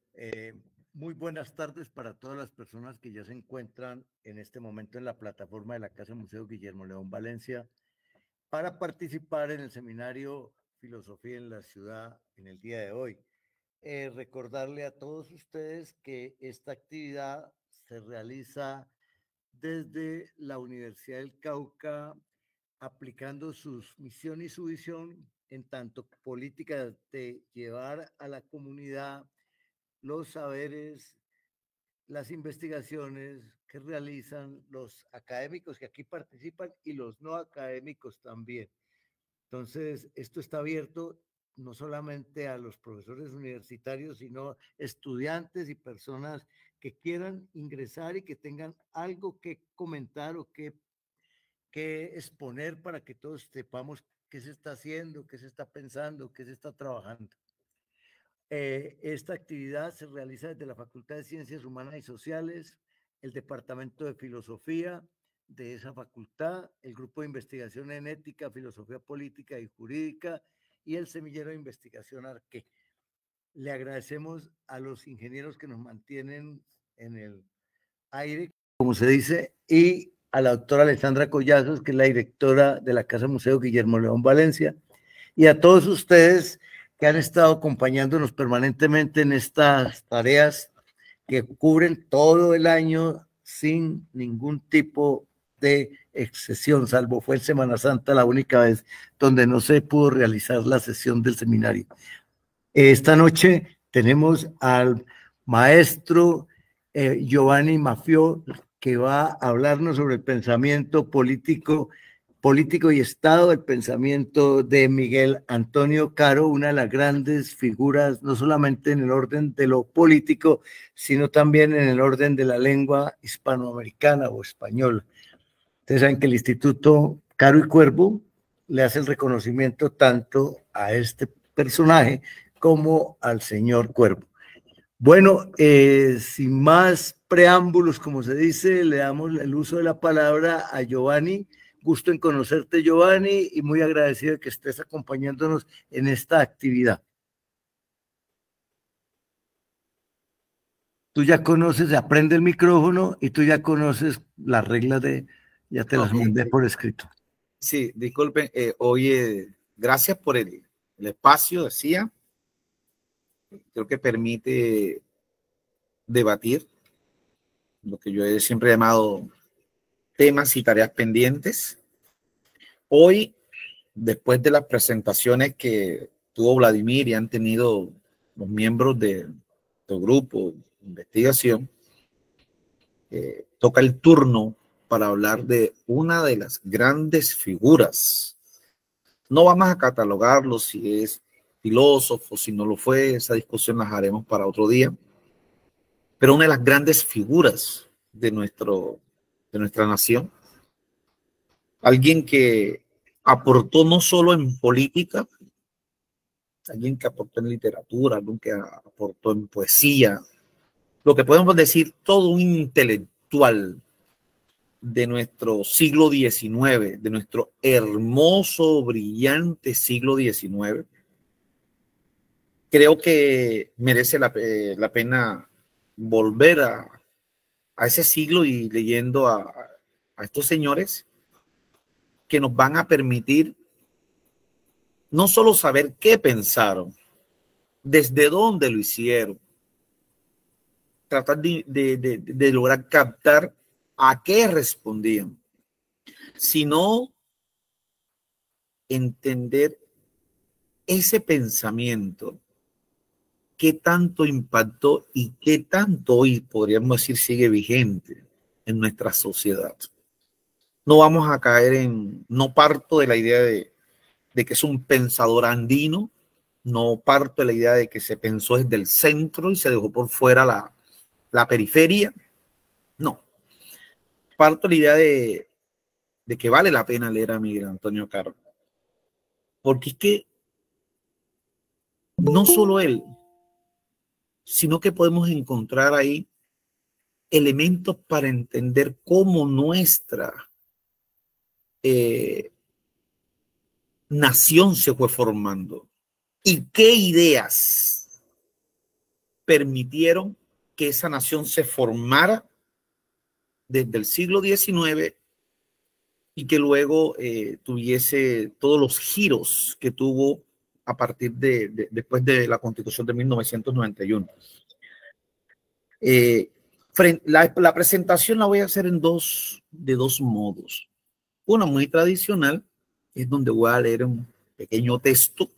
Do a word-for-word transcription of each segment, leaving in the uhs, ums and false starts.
Eh, muy buenas tardes para todas las personas que ya se encuentran en este momento en la plataforma de la Casa Museo Guillermo León Valencia para participar en el seminario Filosofía en la Ciudad en el día de hoy. Eh, recordarle a todos ustedes que esta actividad se realiza desde la Universidad del Cauca, aplicando sus misión y su visión en tanto política de llevar a la comunidad los saberes, las investigaciones que realizan los académicos que aquí participan y los no académicos también. Entonces, esto está abierto no solamente a los profesores universitarios, sino estudiantes y personas que quieran ingresar y que tengan algo que comentar o que, que exponer para que todos sepamos qué se está haciendo, qué se está pensando, qué se está trabajando. Eh, esta actividad se realiza desde la Facultad de Ciencias Humanas y Sociales, el Departamento de Filosofía de esa facultad, el Grupo de Investigación en Ética, Filosofía Política y Jurídica y el Semillero de Investigación Arque. Le agradecemos a los ingenieros que nos mantienen en el aire, como se dice, y a la doctora Alessandra Collazos, que es la directora de la Casa Museo Guillermo León Valencia, y a todos ustedes que han estado acompañándonos permanentemente en estas tareas que cubren todo el año sin ningún tipo de excesión, salvo fue en Semana Santa la única vez donde no se pudo realizar la sesión del seminario. Esta noche tenemos al maestro eh, Giovanni Maffio, que va a hablarnos sobre el pensamiento político político y Estado, el pensamiento de Miguel Antonio Caro, una de las grandes figuras, no solamente en el orden de lo político, sino también en el orden de la lengua hispanoamericana o española. Ustedes saben que el Instituto Caro y Cuervo le hace el reconocimiento tanto a este personaje como al señor Cuervo. Bueno, eh, sin más preámbulos, como se dice, le damos el uso de la palabra a Giovanni. Gusto en conocerte, Giovanni, y muy agradecido de que estés acompañándonos en esta actividad. Tú ya conoces, aprende el micrófono y tú ya conoces las reglas de, ya te las mandé por escrito. Sí, disculpen, eh, oye, gracias por el, el espacio, decía. Creo que permite debatir lo que yo he siempre llamado temas y tareas pendientes. Hoy, después de las presentaciones que tuvo Vladimir y han tenido los miembros de tu grupo de investigación, eh, toca el turno para hablar de una de las grandes figuras. No vamos a catalogarlo si es filósofo, si no lo fue, esa discusión la haremos para otro día, pero una de las grandes figuras de, nuestro, de nuestra nación, alguien que aportó no solo en política, alguien que aportó en literatura, alguien que aportó en poesía, lo que podemos decir todo un intelectual de nuestro siglo diecinueve, de nuestro hermoso, brillante siglo diecinueve. Creo que merece la, eh, la pena volver a, a ese siglo y leyendo a, a estos señores que nos van a permitir no solo saber qué pensaron, desde dónde lo hicieron, tratar de, de, de, de lograr captar a qué respondían, sino entender ese pensamiento, qué tanto impactó y qué tanto hoy, podríamos decir, sigue vigente en nuestra sociedad. No vamos a caer en, no parto de la idea de, de que es un pensador andino, no parto de la idea de que se pensó desde el centro y se dejó por fuera la, la periferia, no. Parto de la idea de, de que vale la pena leer a Miguel Antonio Caro, porque es que no solo él, sino que podemos encontrar ahí elementos para entender cómo nuestra eh, nación se fue formando y qué ideas permitieron que esa nación se formara desde el siglo diecinueve y que luego eh, tuviese todos los giros que tuvo a partir de, de después de la Constitución de mil novecientos noventa y uno. Eh, la, la presentación la voy a hacer en dos, de dos modos. Una muy tradicional, es donde voy a leer un pequeño texto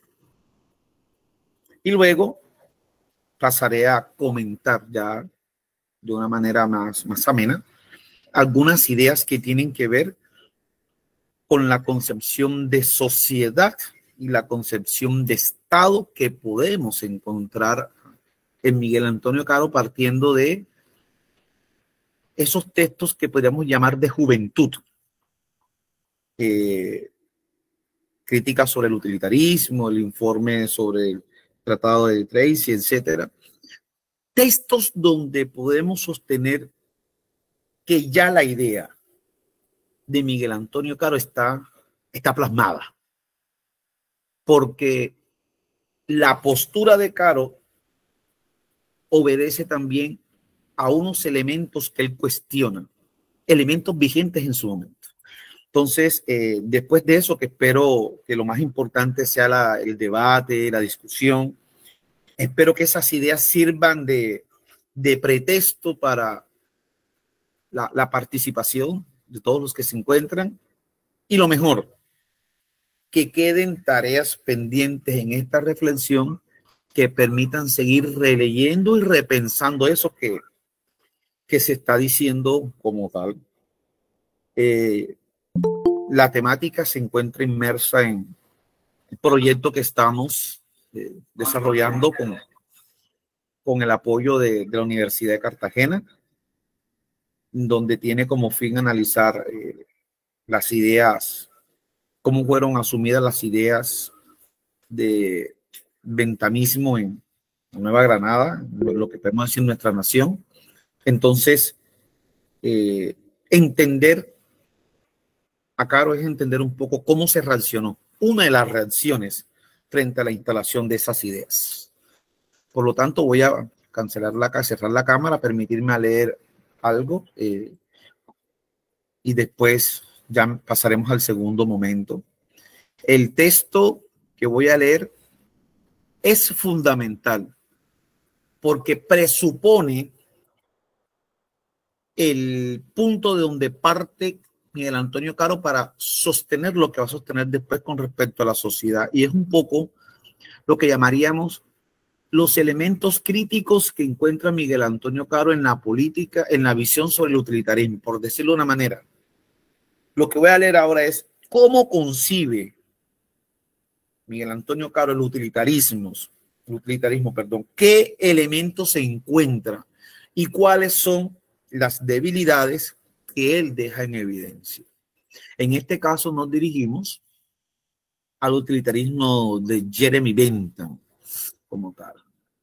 y luego pasaré a comentar ya de una manera más, más amena algunas ideas que tienen que ver con la concepción de sociedad y la concepción de Estado que podemos encontrar en Miguel Antonio Caro, partiendo de esos textos que podríamos llamar de juventud, eh, críticas sobre el utilitarismo, el informe sobre el Tratado de Tracy, etcétera. Textos donde podemos sostener que ya la idea de Miguel Antonio Caro está, está plasmada, porque la postura de Caro obedece también a unos elementos que él cuestiona, elementos vigentes en su momento. Entonces, eh, después de eso, que espero que lo más importante sea la, el debate, la discusión, espero que esas ideas sirvan de, de pretexto para la, la participación de todos los que se encuentran y lo mejor, que queden tareas pendientes en esta reflexión que permitan seguir releyendo y repensando eso que, que se está diciendo como tal. Eh, la temática se encuentra inmersa en el proyecto que estamos eh, desarrollando con, con el apoyo de, de la Universidad de Cartagena, donde tiene como fin analizar eh, las ideas, cómo fueron asumidas las ideas de ventamismo en Nueva Granada, lo que podemos decir nuestra nación. Entonces, eh, entender a Caro es entender un poco cómo se reaccionó, una de las reacciones frente a la instalación de esas ideas. Por lo tanto, voy a cancelar la, cerrar la cámara, permitirme a leer algo eh, y después ya pasaremos al segundo momento. El texto que voy a leer es fundamental porque presupone el punto de donde parte Miguel Antonio Caro para sostener lo que va a sostener después con respecto a la sociedad. Y es un poco lo que llamaríamos los elementos críticos que encuentra Miguel Antonio Caro en la política, en la visión sobre el utilitarismo, por decirlo de una manera. Lo que voy a leer ahora es cómo concibe Miguel Antonio Caro el utilitarismo, el utilitarismo, perdón, qué elementos se encuentra y cuáles son las debilidades que él deja en evidencia. En este caso nos dirigimos al utilitarismo de Jeremy Bentham como tal.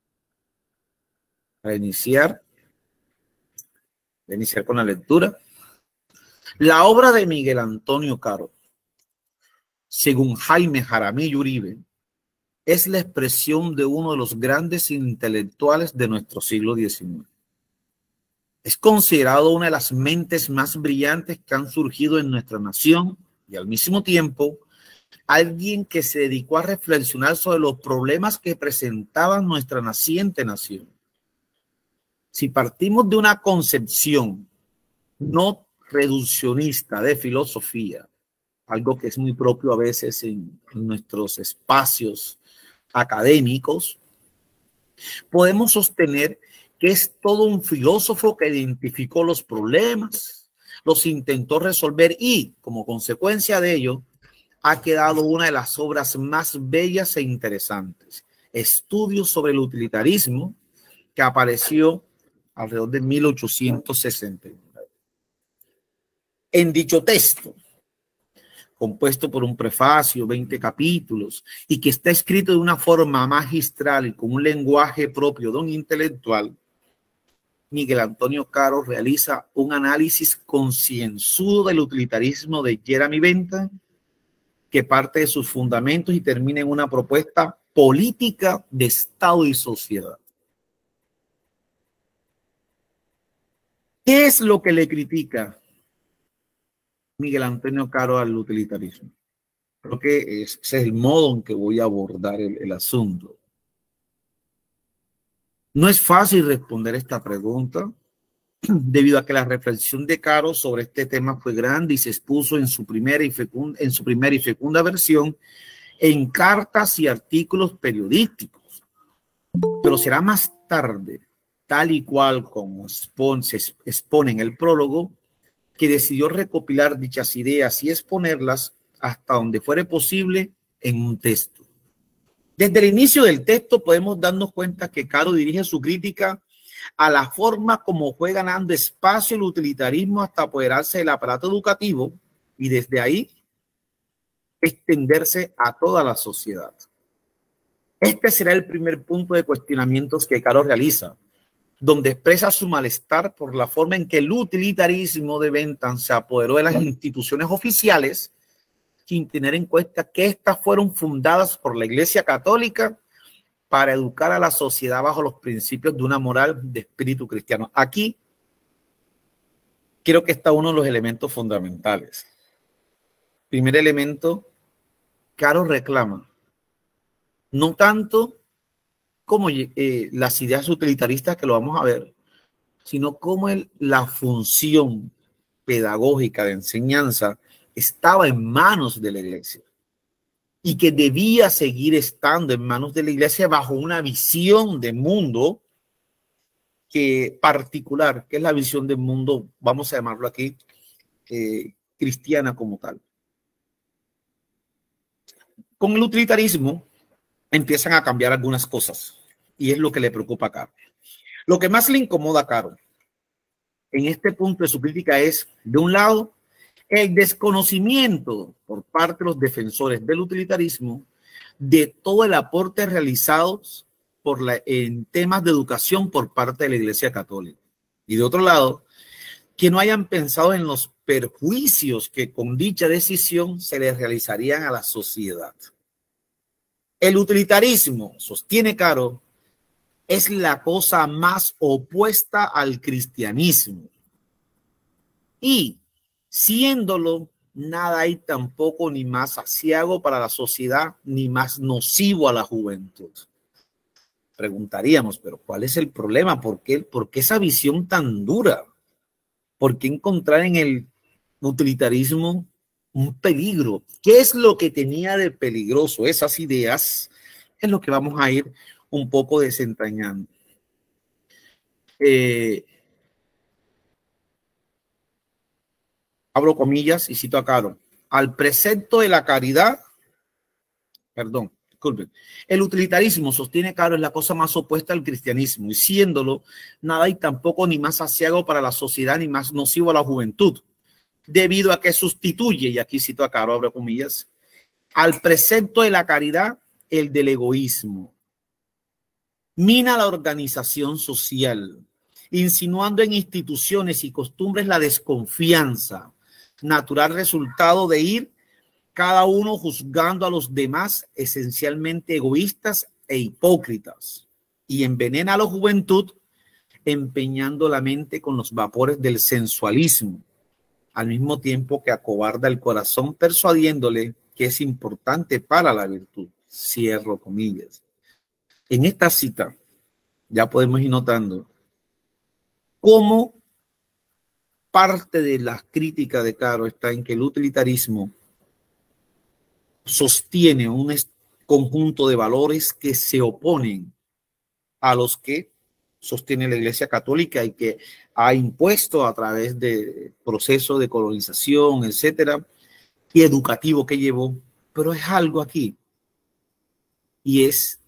Para iniciar, para iniciar con la lectura, la obra de Miguel Antonio Caro, según Jaime Jaramillo Uribe, es la expresión de uno de los grandes intelectuales de nuestro siglo diecinueve. Es considerado una de las mentes más brillantes que han surgido en nuestra nación y al mismo tiempo alguien que se dedicó a reflexionar sobre los problemas que presentaban nuestra naciente nación. Si partimos de una concepción no reduccionista de filosofía, algo que es muy propio a veces en, en nuestros espacios académicos, podemos sostener que es todo un filósofo que identificó los problemas, los intentó resolver y, como consecuencia de ello, ha quedado una de las obras más bellas e interesantes. Estudios sobre el utilitarismo, que apareció alrededor de mil ochocientos sesenta y nueve. En dicho texto, compuesto por un prefacio, veinte capítulos, y que está escrito de una forma magistral y con un lenguaje propio de un intelectual, Miguel Antonio Caro realiza un análisis concienzudo del utilitarismo de Jeremy Bentham, que parte de sus fundamentos y termina en una propuesta política de Estado y sociedad. ¿Qué es lo que le critica Miguel Antonio Caro al utilitarismo? Creo que ese es el modo en que voy a abordar el, el asunto. No es fácil responder esta pregunta, debido a que la reflexión de Caro sobre este tema fue grande y se expuso en su primera y fecunda, en su primera y fecunda versión en cartas y artículos periodísticos. Pero será más tarde, tal y cual como expone, se expone en el prólogo, que decidió recopilar dichas ideas y exponerlas hasta donde fuere posible en un texto. Desde el inicio del texto podemos darnos cuenta que Caro dirige su crítica a la forma como fue ganando espacio el utilitarismo hasta apoderarse del aparato educativo y desde ahí extenderse a toda la sociedad. Este será el primer punto de cuestionamientos que Caro realiza, donde expresa su malestar por la forma en que el utilitarismo de Bentham se apoderó de las instituciones oficiales sin tener en cuenta que éstas fueron fundadas por la Iglesia Católica para educar a la sociedad bajo los principios de una moral de espíritu cristiano. Aquí creo que está uno de los elementos fundamentales. Primer elemento, Caro reclama no tanto como eh, las ideas utilitaristas, que lo vamos a ver, sino como el, la función pedagógica de enseñanza estaba en manos de la Iglesia y que debía seguir estando en manos de la Iglesia bajo una visión de mundo que particular, que es la visión del mundo, vamos a llamarlo aquí, eh, cristiana como tal. Con el utilitarismo empiezan a cambiar algunas cosas y es lo que le preocupa a Caro. Lo que más le incomoda a Caro en este punto de su crítica es, de un lado, el desconocimiento por parte de los defensores del utilitarismo de todo el aporte realizado por la, en temas de educación por parte de la Iglesia Católica. Y de otro lado, que no hayan pensado en los perjuicios que con dicha decisión se les realizarían a la sociedad. El utilitarismo, sostiene Caro, es la cosa más opuesta al cristianismo. Y siéndolo, nada hay tampoco ni más aciago para la sociedad, ni más nocivo a la juventud. Preguntaríamos, pero ¿cuál es el problema? ¿Por qué, por qué esa visión tan dura? ¿Por qué encontrar en el utilitarismo un peligro? ¿Qué es lo que tenía de peligroso esas ideas? Es lo que vamos a ir un poco desentrañando. Eh, abro comillas y cito a Caro. Al precepto de la caridad, perdón, disculpen, el utilitarismo, sostiene Caro, es la cosa más opuesta al cristianismo y siéndolo, nada hay tampoco ni más aciago para la sociedad ni más nocivo a la juventud, debido a que sustituye, y aquí cito a Caro, abro comillas, al precepto de la caridad, el del egoísmo. Mina la organización social, insinuando en instituciones y costumbres la desconfianza, natural resultado de ir cada uno juzgando a los demás esencialmente egoístas e hipócritas, y envenena a la juventud empeñando la mente con los vapores del sensualismo, al mismo tiempo que acobarda el corazón persuadiéndole que es importante para la virtud. Cierro comillas. En esta cita ya podemos ir notando cómo parte de la crítica de Caro está en que el utilitarismo sostiene un conjunto de valores que se oponen a los que sostiene la Iglesia Católica y que ha impuesto a través de procesos de colonización, etcétera, y educativo que llevó. Pero es algo aquí, y es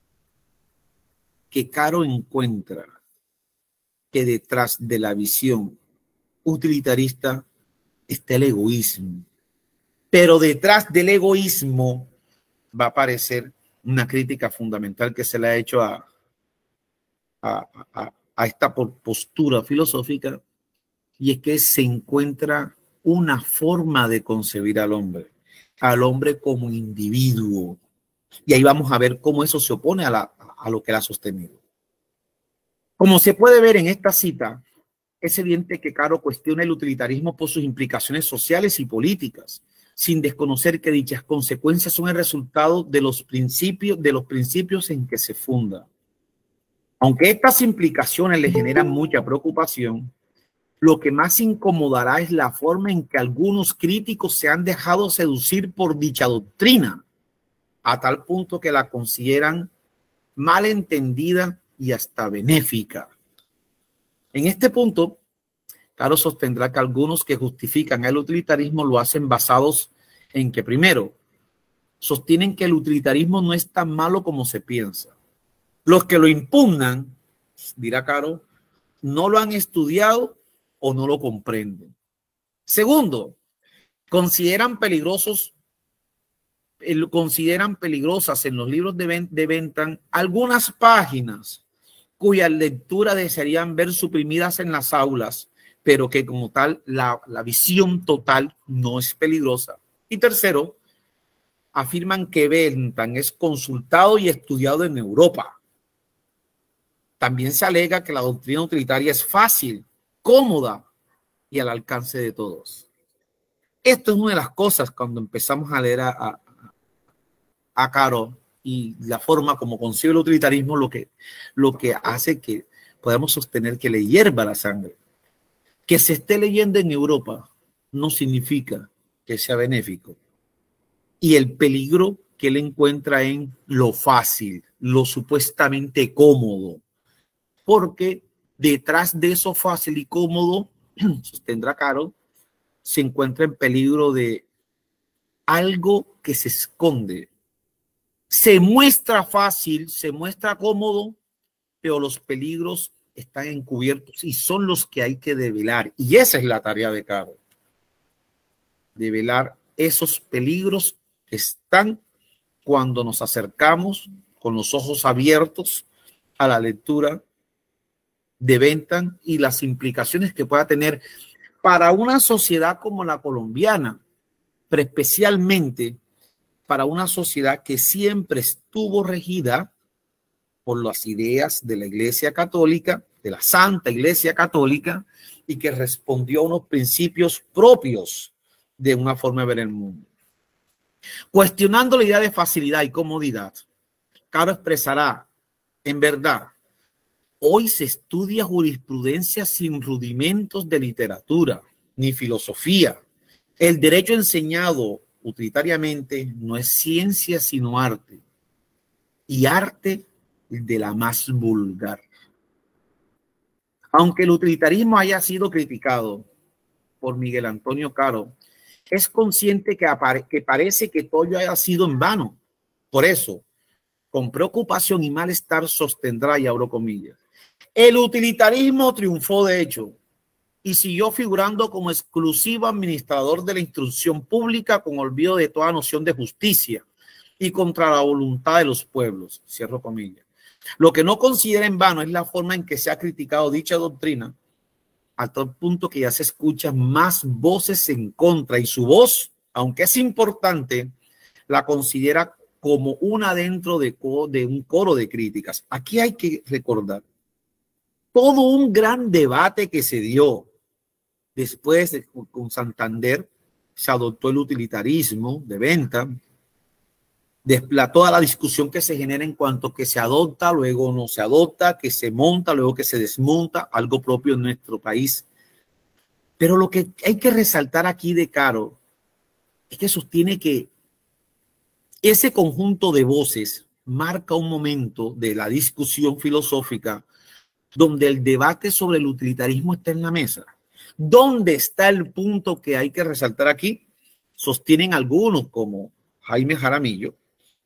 que Caro encuentra que detrás de la visión utilitarista está el egoísmo. Pero detrás del egoísmo va a aparecer una crítica fundamental que se le ha hecho a, a, a, a esta postura filosófica, y es que se encuentra una forma de concebir al hombre, al hombre como individuo. Y ahí vamos a ver cómo eso se opone a, la, a lo que la ha sostenido. Como se puede ver en esta cita, es evidente que Caro cuestiona el utilitarismo por sus implicaciones sociales y políticas, sin desconocer que dichas consecuencias son el resultado de los principios, de los principios en que se funda. Aunque estas implicaciones le generan mucha preocupación, lo que más incomodará es la forma en que algunos críticos se han dejado seducir por dicha doctrina, a tal punto que la consideran mal entendida y hasta benéfica. En este punto, Caro sostendrá que algunos que justifican el utilitarismo lo hacen basados en que, primero, sostienen que el utilitarismo no es tan malo como se piensa. Los que lo impugnan, dirá Caro, no lo han estudiado o no lo comprenden. Segundo, consideran peligrosos, consideran peligrosas en los libros de, de Bentham algunas páginas cuya lectura desearían ver suprimidas en las aulas, pero que como tal la, la visión total no es peligrosa. Y tercero, afirman que Bentham es consultado y estudiado en Europa. También se alega que la doctrina utilitaria es fácil, cómoda y al alcance de todos. Esto es una de las cosas cuando empezamos a leer a, a, a Caro y la forma como concibe el utilitarismo, lo que, lo que hace que podamos sostener que le hierva la sangre. Que se esté leyendo en Europa no significa que sea benéfico. Y el peligro que él encuentra en lo fácil, lo supuestamente cómodo, porque detrás de eso fácil y cómodo, sostendrá Caro, se encuentra en peligro de algo que se esconde. Se muestra fácil, se muestra cómodo, pero los peligros están encubiertos y son los que hay que develar. Y esa es la tarea de Caro. Develar esos peligros que están cuando nos acercamos con los ojos abiertos a la lectura de Bentham y las implicaciones que pueda tener para una sociedad como la colombiana, pero especialmente para una sociedad que siempre estuvo regida por las ideas de la Iglesia Católica, de la Santa Iglesia Católica, y que respondió a unos principios propios de una forma de ver el mundo. Cuestionando la idea de facilidad y comodidad, Caro expresará, en verdad, hoy se estudia jurisprudencia sin rudimentos de literatura ni filosofía. El derecho enseñado utilitariamente no es ciencia sino arte, y arte de la más vulgar. Aunque el utilitarismo haya sido criticado por Miguel Antonio Caro, es consciente que, que parece que todo haya sido en vano. Por eso, con preocupación y malestar sostendrá, y abro comillas, el utilitarismo triunfó de hecho y siguió figurando como exclusivo administrador de la instrucción pública con olvido de toda noción de justicia y contra la voluntad de los pueblos. Cierro comillas. Lo que no considera en vano es la forma en que se ha criticado dicha doctrina, a tal punto que ya se escuchan más voces en contra y su voz, aunque es importante, la considera como una dentro de, de un coro de críticas. Aquí hay que recordar todo un gran debate que se dio después de, con Santander, se adoptó el utilitarismo de Bentham, de toda la discusión que se genera en cuanto que se adopta, luego no se adopta, que se monta, luego que se desmonta, algo propio en nuestro país. Pero lo que hay que resaltar aquí de Caro es que sostiene que ese conjunto de voces marca un momento de la discusión filosófica donde el debate sobre el utilitarismo está en la mesa. ¿Dónde está el punto que hay que resaltar aquí? Sostienen algunos como Jaime Jaramillo,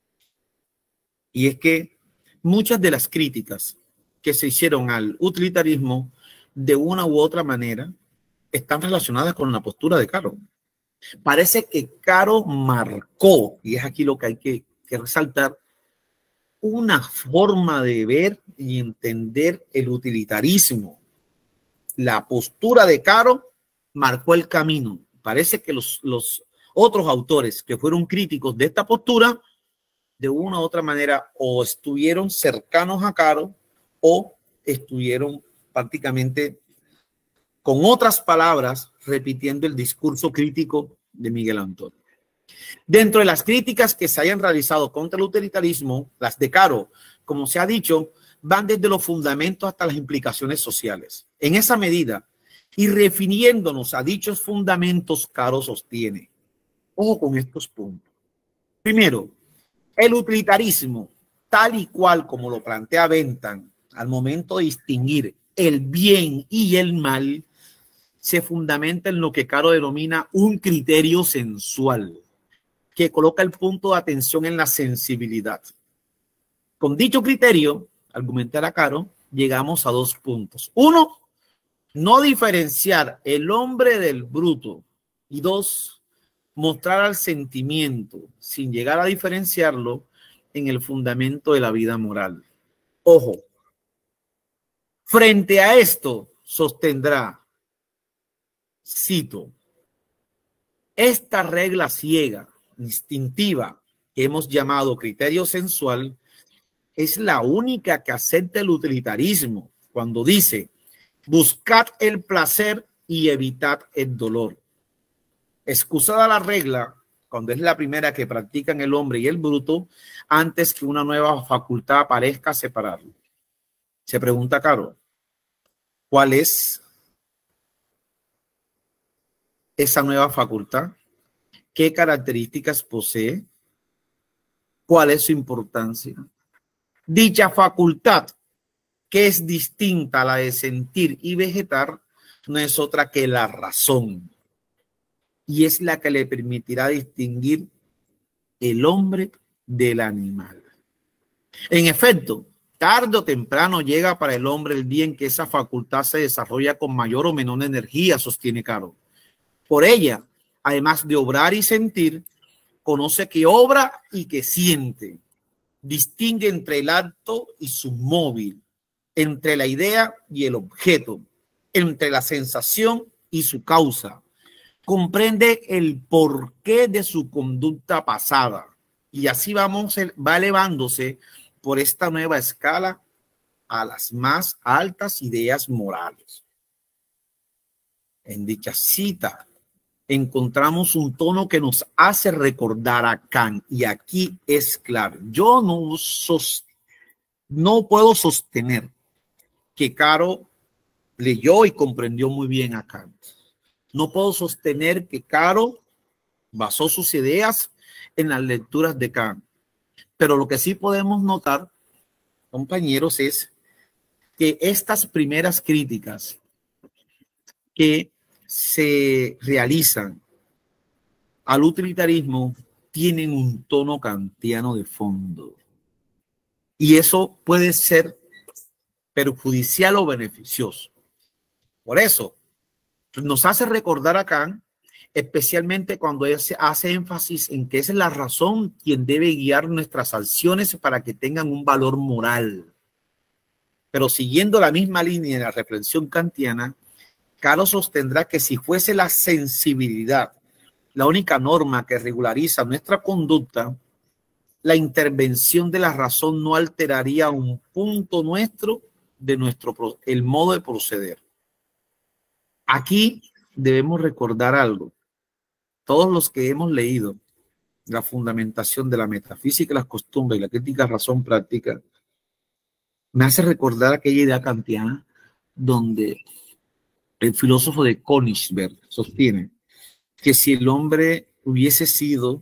y es que muchas de las críticas que se hicieron al utilitarismo de una u otra manera están relacionadas con la postura de Caro. Parece que Caro marcó, y es aquí lo que hay que, que resaltar, una forma de ver y entender el utilitarismo. La postura de Caro marcó el camino. Parece que los, los otros autores que fueron críticos de esta postura, de una u otra manera, o estuvieron cercanos a Caro o estuvieron prácticamente Con otras palabras, repitiendo el discurso crítico de Miguel Antonio. Dentro de las críticas que se hayan realizado contra el utilitarismo, las de Caro, como se ha dicho, van desde los fundamentos hasta las implicaciones sociales. En esa medida, y refiriéndonos a dichos fundamentos, Caro sostiene. Ojo con estos puntos. Primero, el utilitarismo, tal y cual como lo plantea Bentham, al momento de distinguir el bien y el mal, se fundamenta en lo que Caro denomina un criterio sensual, que coloca el punto de atención en la sensibilidad. Con dicho criterio, argumentará Caro, llegamos a dos puntos. Uno, no diferenciar el hombre del bruto. Y dos, mostrar al sentimiento, sin llegar a diferenciarlo, en el fundamento de la vida moral. Ojo, frente a esto sostendrá, cito, esta regla ciega, instintiva, que hemos llamado criterio sensual, es la única que acepta el utilitarismo cuando dice, buscad el placer y evitad el dolor. Excusada la regla, cuando es la primera que practican el hombre y el bruto, antes que una nueva facultad parezca separarlo. Se pregunta Caro, ¿cuál es esa nueva facultad? ¿Qué características posee? ¿Cuál es su importancia? Dicha facultad, que es distinta a la de sentir y vegetar, no es otra que la razón. Y es la que le permitirá distinguir el hombre del animal. En efecto, tarde o temprano llega para el hombre el día en que esa facultad se desarrolla con mayor o menor energía, sostiene Caro. Por ella, además de obrar y sentir, conoce que obra y que siente. Distingue entre el acto y su móvil, entre la idea y el objeto, entre la sensación y su causa. Comprende el porqué de su conducta pasada y así vamos, va elevándose por esta nueva escala a las más altas ideas morales. En dicha cita encontramos un tono que nos hace recordar a Kant y aquí es clave. Yo no, sos, no puedo sostener que Caro leyó y comprendió muy bien a Kant. No puedo sostener que Caro basó sus ideas en las lecturas de Kant. Pero lo que sí podemos notar, compañeros, es que estas primeras críticas que se realizan al utilitarismo tienen un tono kantiano de fondo. Y eso puede ser perjudicial o beneficioso. Por eso, nos hace recordar a Kant, especialmente cuando él hace énfasis en que es la razón quien debe guiar nuestras acciones para que tengan un valor moral. Pero siguiendo la misma línea de la reflexión kantiana, Caro sostendrá que si fuese la sensibilidad la única norma que regulariza nuestra conducta, la intervención de la razón no alteraría un punto nuestro de nuestro el modo de proceder. Aquí debemos recordar algo. Todos los que hemos leído la fundamentación de la metafísica, las costumbres y la crítica razón práctica, me hace recordar aquella idea kantiana donde el filósofo de Königsberg sostiene que si el hombre hubiese sido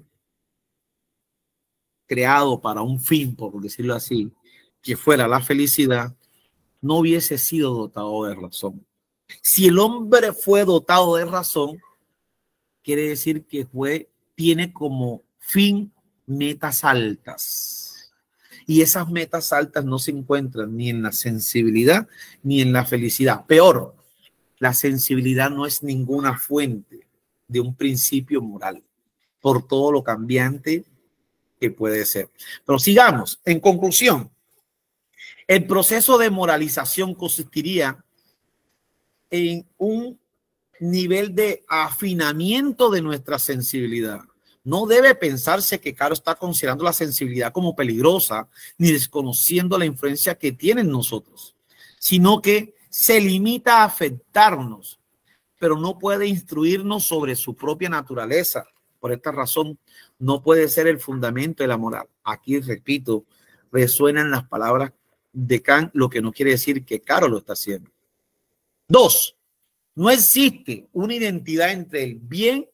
creado para un fin, por decirlo así, que fuera la felicidad, no hubiese sido dotado de razón. Si el hombre fue dotado de razón, quiere decir que fue, tiene como fin metas altas. Y esas metas altas no se encuentran ni en la sensibilidad ni en la felicidad. Peor, la sensibilidad no es ninguna fuente de un principio moral, por todo lo cambiante que puede ser. Pero sigamos. En conclusión, el proceso de moralización consistiría en un nivel de afinamiento de nuestra sensibilidad. No debe pensarse que Caro está considerando la sensibilidad como peligrosa, ni desconociendo la influencia que tiene en nosotros, sino que se limita a afectarnos pero no puede instruirnos sobre su propia naturaleza. Por esta razón, no puede ser el fundamento de la moral. Aquí, repito, resuenan las palabras de Kant, lo que no quiere decir que Caro lo está haciendo. Dos, no existe una identidad entre el bien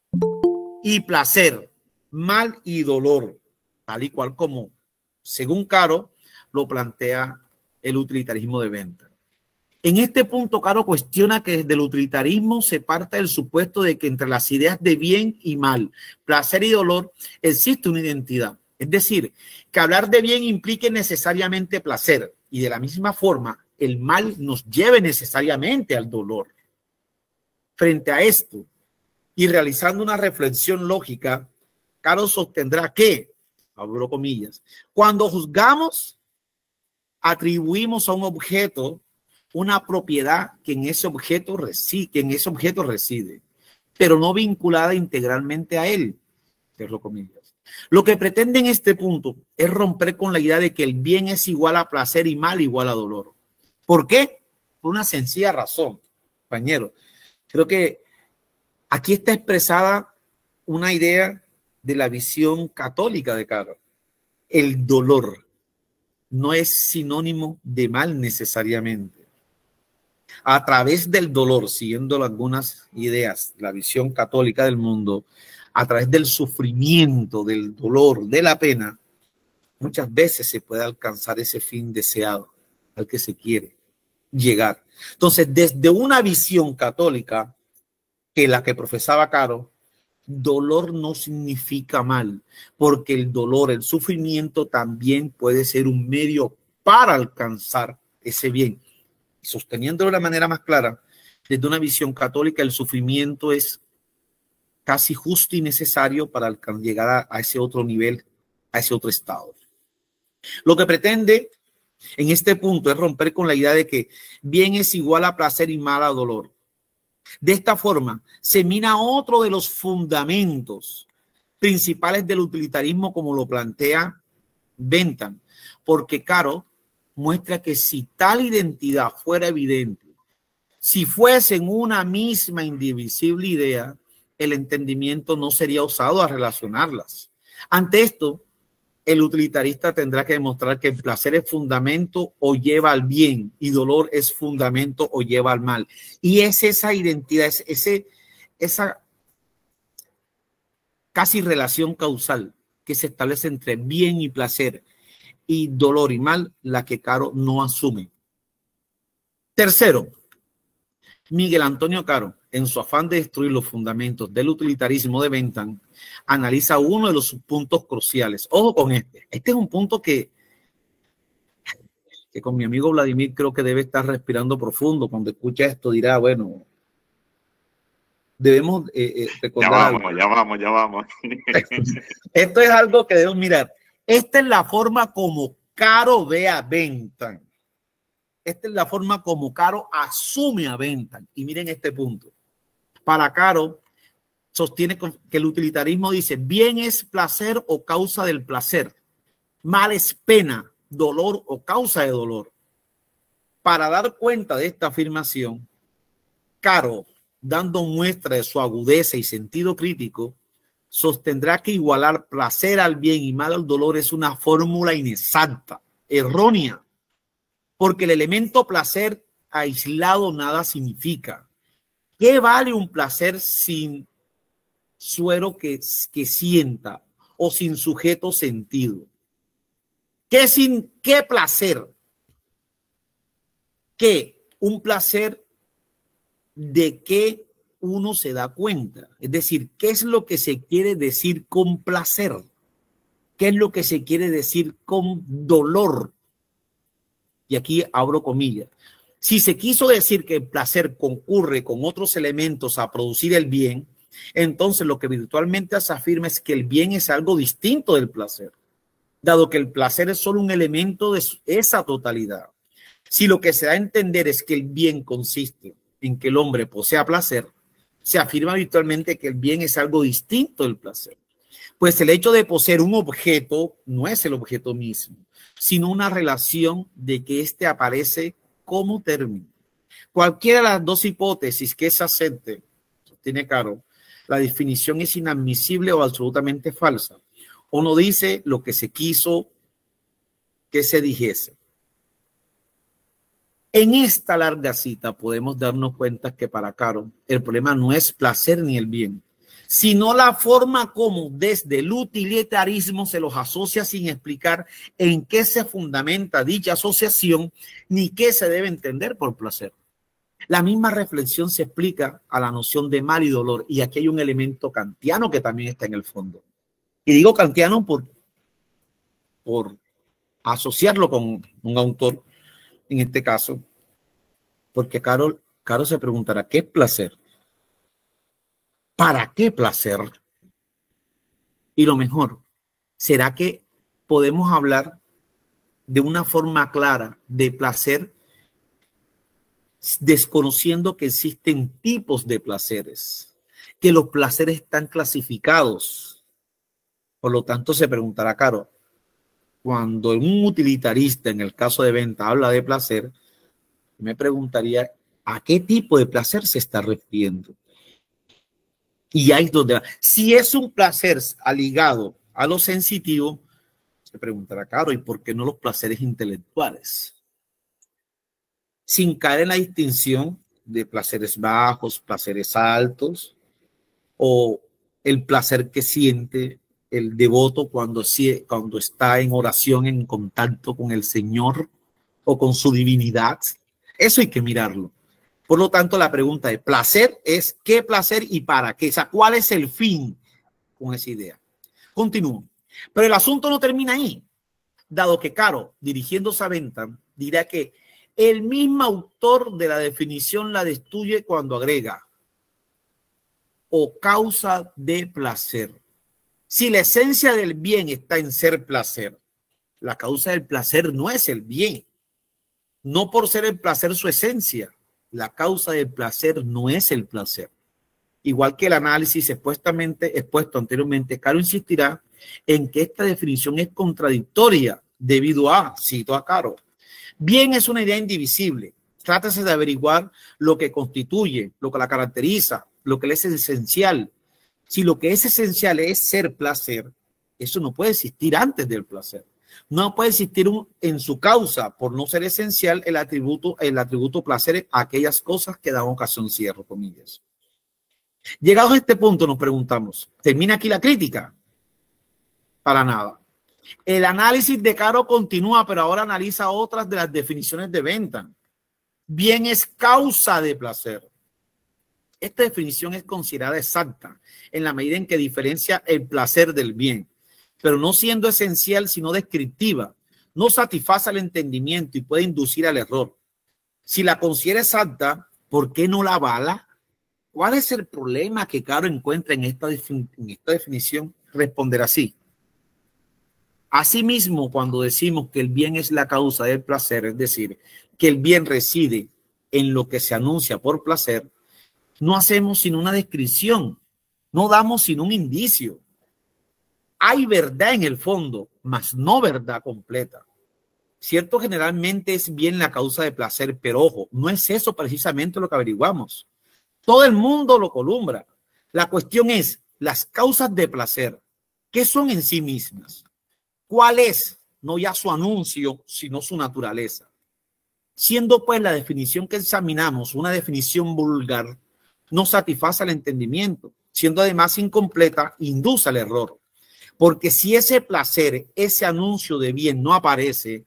y placer, mal y dolor, tal y cual como, según Caro, lo plantea el utilitarismo de Bentham. En este punto, Caro cuestiona que desde el utilitarismo se parta del supuesto de que entre las ideas de bien y mal, placer y dolor, existe una identidad. Es decir, que hablar de bien implique necesariamente placer y de la misma forma el mal nos lleve necesariamente al dolor. Frente a esto y realizando una reflexión lógica, Caro sostendrá que, abro comillas, cuando juzgamos, atribuimos a un objeto una propiedad que en ese objeto reside, que en ese objeto reside, pero no vinculada integralmente a él. Cierro comillas. Lo que pretende en este punto es romper con la idea de que el bien es igual a placer y mal igual a dolor. ¿Por qué? Por una sencilla razón, compañero. Creo que aquí está expresada una idea de la visión católica de Caro. El dolor no es sinónimo de mal necesariamente. A través del dolor, siguiendo algunas ideas, la visión católica del mundo, a través del sufrimiento, del dolor, de la pena, muchas veces se puede alcanzar ese fin deseado al que se quiere llegar. Entonces, desde una visión católica, que la que profesaba Caro, dolor no significa mal, porque el dolor, el sufrimiento también puede ser un medio para alcanzar ese bien. Sosteniéndolo de la manera más clara, desde una visión católica, el sufrimiento es casi justo y necesario para llegar a, a ese otro nivel, a ese otro estado. Lo que pretende en este punto es romper con la idea de que bien es igual a placer y mal a dolor. De esta forma, se mina otro de los fundamentos principales del utilitarismo como lo plantea Bentham, porque Caro muestra que si tal identidad fuera evidente, si fuesen una misma indivisible idea, el entendimiento no sería usado a relacionarlas. Ante esto, el utilitarista tendrá que demostrar que el placer es fundamento o lleva al bien y dolor es fundamento o lleva al mal. Y es esa identidad, es ese, esa casi relación causal que se establece entre bien y placer y dolor y mal, la que Caro no asume. Tercero, Miguel Antonio Caro, en su afán de destruir los fundamentos del utilitarismo de Bentham, analiza uno de los puntos cruciales. Ojo con este. Este es un punto que, que con mi amigo Vladimir creo que debe estar respirando profundo. Cuando escucha esto dirá, bueno, debemos eh, eh, recordar Ya vamos, algo. ya vamos, ya vamos. Esto es algo que debemos mirar. Esta es la forma como Caro ve a Bentham. Esta es la forma como Caro asume a Bentham. Y miren este punto. Para Caro, sostiene que el utilitarismo dice, bien es placer o causa del placer. Mal es pena, dolor o causa de dolor. Para dar cuenta de esta afirmación, Caro, dando muestra de su agudeza y sentido crítico, sostendrá que igualar placer al bien y mal al dolor es una fórmula inexacta, errónea, porque el elemento placer aislado nada significa. ¿Qué vale un placer sin suero que, que sienta o sin sujeto sentido? ¿Qué sin qué placer? ¿Qué? Un placer de que uno se da cuenta. Es decir, ¿qué es lo que se quiere decir con placer? ¿Qué es lo que se quiere decir con dolor? Y aquí abro comillas. Si se quiso decir que el placer concurre con otros elementos a producir el bien, entonces lo que virtualmente se afirma es que el bien es algo distinto del placer, dado que el placer es solo un elemento de esa totalidad. Si lo que se da a entender es que el bien consiste en que el hombre posea placer, se afirma virtualmente que el bien es algo distinto del placer. Pues el hecho de poseer un objeto no es el objeto mismo, sino una relación de que éste aparece como término. Cualquiera de las dos hipótesis que se acepte, tiene Caro, la definición es inadmisible o absolutamente falsa. O no dice lo que se quiso que se dijese. En esta larga cita podemos darnos cuenta que para Caro el problema no es placer ni el bien, sino la forma como desde el utilitarismo se los asocia sin explicar en qué se fundamenta dicha asociación ni qué se debe entender por placer. La misma reflexión se explica a la noción de mal y dolor, y aquí hay un elemento kantiano que también está en el fondo. Y digo kantiano por, por asociarlo con un autor, en este caso, porque Caro, Caro se preguntará, ¿qué es placer? ¿Para qué placer? Y lo mejor, ¿será que podemos hablar de una forma clara de placer desconociendo que existen tipos de placeres, que los placeres están clasificados? Por lo tanto, se preguntará Caro, cuando un utilitarista, en el caso de venta, habla de placer, me preguntaría a qué tipo de placer se está refiriendo. Y ahí es donde, si es un placer ligado a lo sensitivo, se preguntará Caro, ¿y por qué no los placeres intelectuales? Sin caer en la distinción de placeres bajos, placeres altos, o el placer que siente el devoto cuando, cuando está en oración, en contacto con el Señor o con su divinidad. Eso hay que mirarlo. Por lo tanto, la pregunta de placer es ¿qué placer y para qué? O sea, ¿cuál es el fin con esa idea? Continúo. Pero el asunto no termina ahí, dado que Caro, dirigiéndose a venta, dirá que el mismo autor de la definición la destruye cuando agrega o causa de placer. Si la esencia del bien está en ser placer, la causa del placer no es el bien. No por ser el placer su esencia, la causa del placer no es el placer. Igual que el análisis expuestamente, expuesto anteriormente, Caro insistirá en que esta definición es contradictoria debido a, cito a Caro, bien es una idea indivisible. Trátase de averiguar lo que constituye, lo que la caracteriza, lo que le es esencial. Si lo que es esencial es ser placer, eso no puede existir antes del placer. No puede existir un, en su causa, por no ser esencial, el atributo, el atributo placer a aquellas cosas que dan ocasión, cierro comillas. Llegados a este punto nos preguntamos, ¿termina aquí la crítica? Para nada. El análisis de Caro continúa, pero ahora analiza otras de las definiciones de venta. Bien es causa de placer. Esta definición es considerada exacta en la medida en que diferencia el placer del bien, pero no siendo esencial sino descriptiva, no satisface el entendimiento y puede inducir al error. Si la considera exacta, ¿por qué no la avala? ¿Cuál es el problema que Caro encuentra en esta, en esta definición? Responderá así. Asimismo, cuando decimos que el bien es la causa del placer, es decir, que el bien reside en lo que se anuncia por placer, no hacemos sino una descripción, no damos sino un indicio. Hay verdad en el fondo, mas no verdad completa. Cierto, generalmente es bien la causa de placer, pero ojo, no es eso precisamente lo que averiguamos. Todo el mundo lo columbra. La cuestión es las causas de placer, ¿qué son en sí mismas? ¿Cuál es? No ya su anuncio, sino su naturaleza. Siendo pues la definición que examinamos una definición vulgar, no satisface el entendimiento, siendo además incompleta, induce al error. Porque si ese placer, ese anuncio de bien no aparece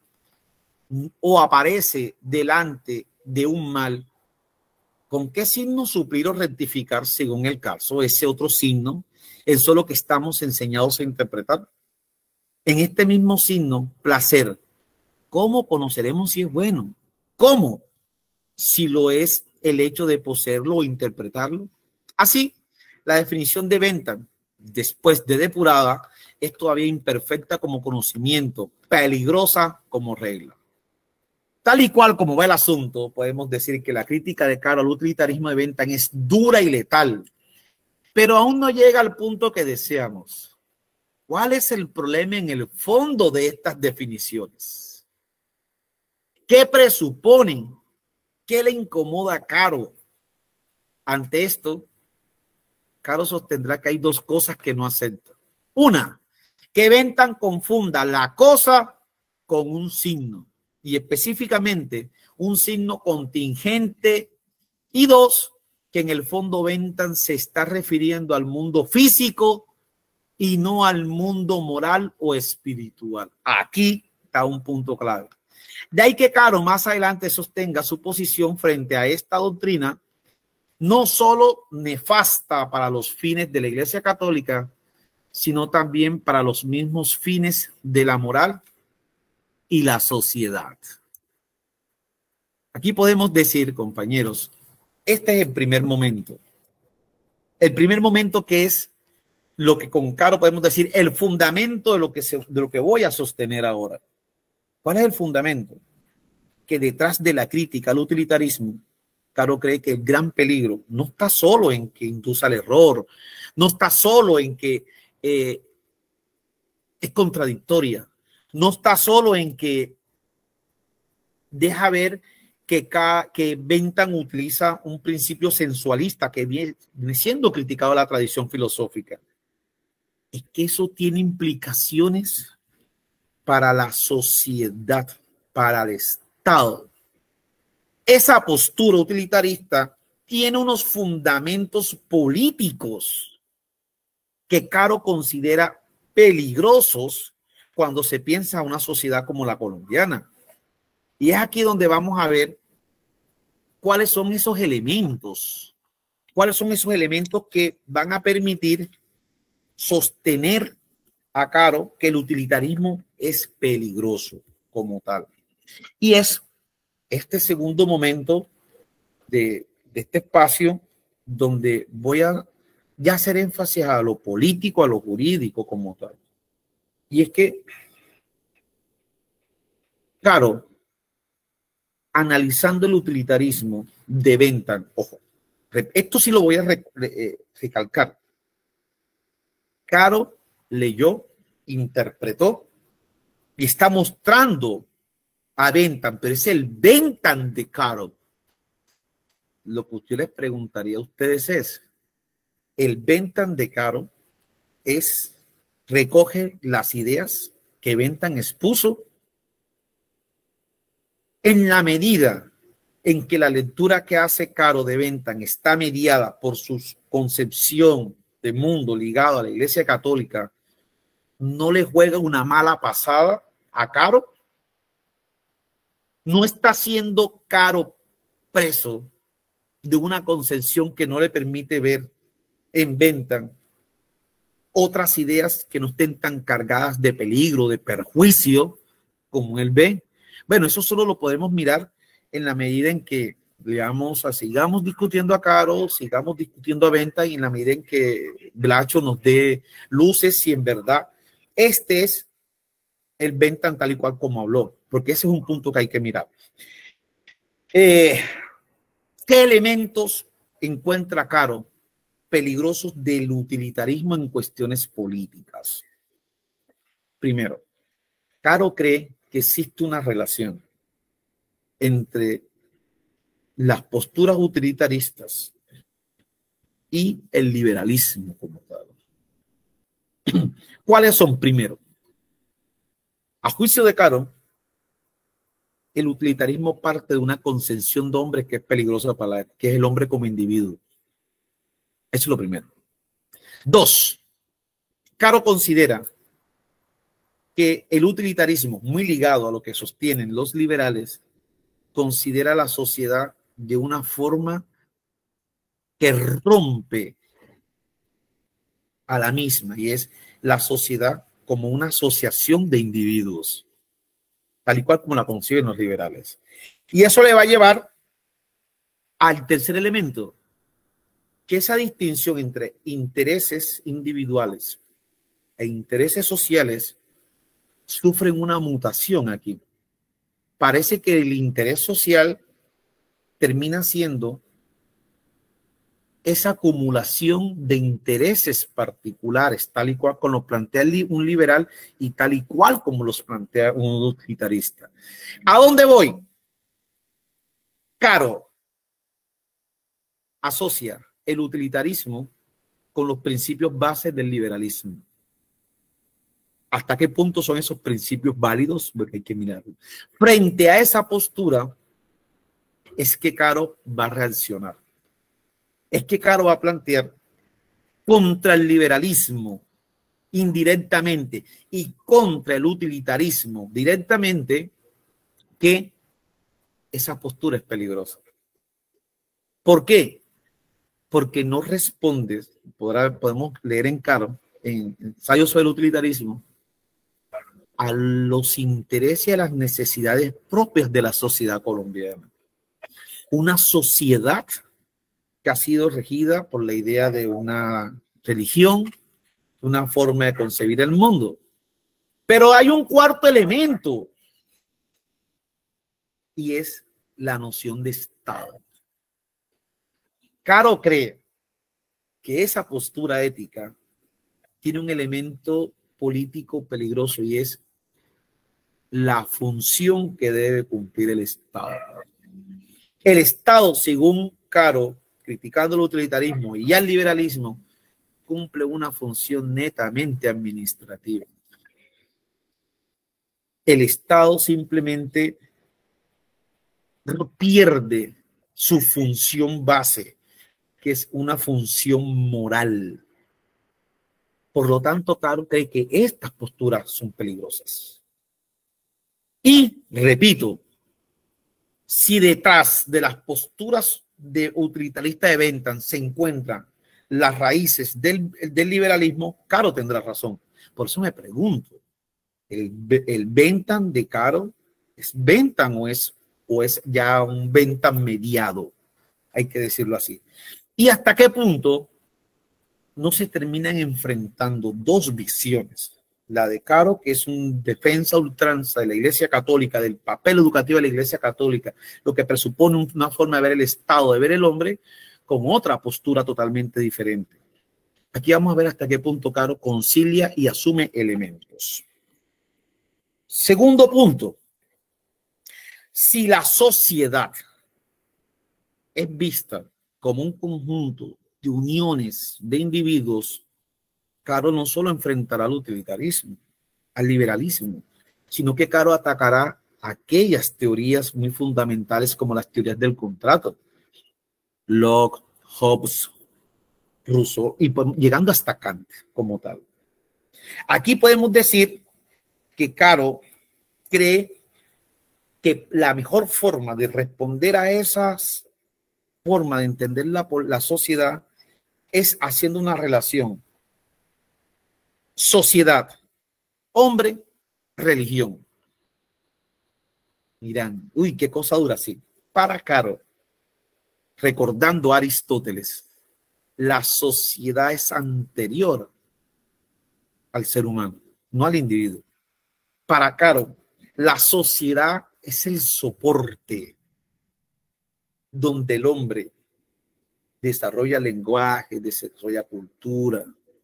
o aparece delante de un mal, ¿con qué signo suplir o rectificar según el caso ese otro signo? Eso es lo que estamos enseñados a interpretar. En este mismo signo, placer, ¿cómo conoceremos si es bueno? ¿Cómo? Si lo es el hecho de poseerlo o interpretarlo. Así, la definición de venta, después de depurada, es todavía imperfecta como conocimiento, peligrosa como regla. Tal y cual como va el asunto, podemos decir que la crítica de Caro al utilitarismo de venta es dura y letal, pero aún no llega al punto que deseamos. ¿Cuál es el problema en el fondo de estas definiciones? ¿Qué presuponen? ¿Qué le incomoda a Caro? Ante esto, Caro sostendrá que hay dos cosas que no acepta. Una, que Bentham confunda la cosa con un signo, y específicamente un signo contingente. Y dos, que en el fondo Bentham se está refiriendo al mundo físico y no al mundo moral o espiritual. Aquí está un punto clave. De ahí que Caro más adelante sostenga su posición frente a esta doctrina, no solo nefasta para los fines de la Iglesia Católica, sino también para los mismos fines de la moral y la sociedad. Aquí podemos decir, compañeros, este es el primer momento. El primer momento que es lo que con Caro podemos decir el fundamento de lo que, se, de lo que voy a sostener ahora. ¿Cuál es el fundamento? Que detrás de la crítica al utilitarismo, Caro cree que el gran peligro no está solo en que induce al error, no está solo en que eh, es contradictoria, no está solo en que deja ver que, que Bentham utiliza un principio sensualista que viene siendo criticado en la tradición filosófica. Es que eso tiene implicaciones para la sociedad, para el Estado. Esa postura utilitarista tiene unos fundamentos políticos que Caro considera peligrosos cuando se piensa en una sociedad como la colombiana. Y es aquí donde vamos a ver cuáles son esos elementos, cuáles son esos elementos que van a permitir sostener a Caro que el utilitarismo es peligroso como tal. Y es este segundo momento de, de este espacio donde voy a ya hacer énfasis a lo político, a lo jurídico como tal. Y es que, Caro, analizando el utilitarismo de Bentham, ojo, esto sí lo voy a re, re, recalcar. Caro leyó, interpretó y está mostrando a Bentham, pero es el Bentham de Caro. Lo que yo les preguntaría a ustedes es, el Bentham de Caro es, recoge las ideas que Bentham expuso en la medida en que la lectura que hace Caro de Bentham está mediada por su concepción de mundo ligado a la Iglesia Católica, ¿no le juega una mala pasada a Caro? ¿No está siendo Caro preso de una concepción que no le permite ver en Bentham otras ideas que no estén tan cargadas de peligro, de perjuicio, como él ve? Bueno, eso solo lo podemos mirar en la medida en que digamos, sigamos discutiendo a Caro, sigamos discutiendo a Bentham, y en la medida en que Blacho nos dé luces si en verdad este es el Bentham tal y cual como habló, porque ese es un punto que hay que mirar. Eh, ¿Qué elementos encuentra Caro peligrosos del utilitarismo en cuestiones políticas? Primero, Caro cree que existe una relación entre las posturas utilitaristas y el liberalismo como tal. ¿Cuáles son? Primero, a juicio de Caro, el utilitarismo parte de una concepción de hombre que es peligrosa para él, que es el hombre como individuo. Eso es lo primero. Dos, Caro considera que el utilitarismo, muy ligado a lo que sostienen los liberales, considera la sociedad de una forma que rompe a la misma, y es la sociedad como una asociación de individuos, tal y cual como la conciben los liberales. Y eso le va a llevar al tercer elemento, que esa distinción entre intereses individuales e intereses sociales sufren una mutación aquí. Parece que el interés social termina siendo esa acumulación de intereses particulares, tal y cual como lo plantea un liberal y tal y cual como los plantea un utilitarista. ¿A dónde voy? Caro asocia el utilitarismo con los principios bases del liberalismo. ¿Hasta qué punto son esos principios válidos? Porque hay que mirarlo. Frente a esa postura es que Caro va a reaccionar. Es que Caro va a plantear contra el liberalismo indirectamente y contra el utilitarismo directamente que esa postura es peligrosa. ¿Por qué? Porque no responde, podrá, podemos leer en Caro, en Ensayo sobre el utilitarismo, a los intereses y a las necesidades propias de la sociedad colombiana. Una sociedad que ha sido regida por la idea de una religión, una forma de concebir el mundo. Pero hay un cuarto elemento y es la noción de Estado. Caro cree que esa postura ética tiene un elemento político peligroso y es la función que debe cumplir el Estado. El Estado, según Caro, criticando el utilitarismo y el liberalismo, cumple una función netamente administrativa. El Estado simplemente pierde su función base, que es una función moral. Por lo tanto, Caro cree que estas posturas son peligrosas. Y, repito, si detrás de las posturas de utilitarista de Bentham se encuentran las raíces del, del liberalismo, Caro tendrá razón. Por eso me pregunto, ¿el, el Bentham de Caro es Bentham o es, o es ya un Bentham mediado? Hay que decirlo así. ¿Y hasta qué punto no se terminan enfrentando dos visiones? La de Caro, que es un defensa ultranza de la Iglesia Católica, del papel educativo de la Iglesia Católica, lo que presupone una forma de ver el Estado, de ver el hombre, con otra postura totalmente diferente. Aquí vamos a ver hasta qué punto Caro concilia y asume elementos. Segundo punto, si la sociedad es vista como un conjunto de uniones de individuos, Caro no solo enfrentará al utilitarismo, al liberalismo, sino que Caro atacará aquellas teorías muy fundamentales como las teorías del contrato. Locke, Hobbes, Rousseau, y llegando hasta Kant como tal. Aquí podemos decir que Caro cree que la mejor forma de responder a esas formas de entender la, la sociedad es haciendo una relación sociedad, hombre, religión. Miran, uy, qué cosa dura así. Para Caro, recordando a Aristóteles, la sociedad es anterior al ser humano, no al individuo. Para Caro, la sociedad es el soporte donde el hombre desarrolla lenguaje, desarrolla cultura,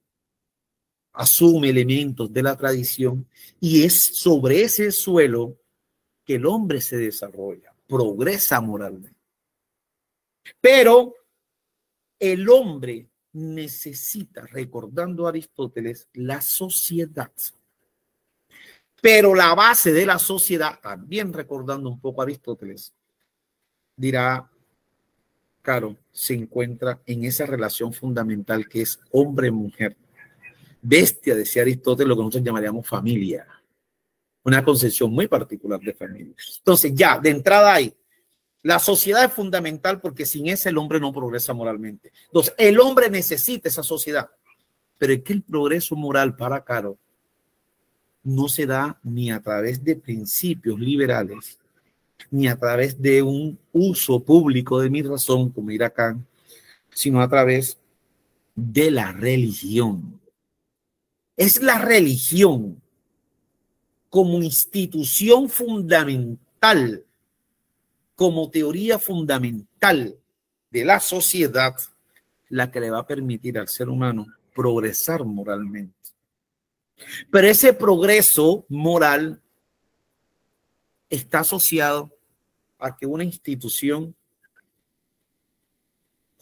asume elementos de la tradición y es sobre ese suelo que el hombre se desarrolla, progresa moralmente. Pero el hombre necesita, recordando a Aristóteles, la sociedad. Pero la base de la sociedad, también recordando un poco a Aristóteles, dirá Caro, se encuentra en esa relación fundamental que es hombre-mujer. Bestia, decía Aristóteles, lo que nosotros llamaríamos familia. Una concepción muy particular de familia. Entonces, ya, de entrada ahí, la sociedad es fundamental porque sin ese el hombre no progresa moralmente. Entonces, el hombre necesita esa sociedad. Pero es que el progreso moral para Caro no se da ni a través de principios liberales, ni a través de un uso público de mi razón, como dirá Kant, sino a través de la religión. Es la religión como institución fundamental, como teoría fundamental de la sociedad, la que le va a permitir al ser humano progresar moralmente. Pero ese progreso moral está asociado a que una institución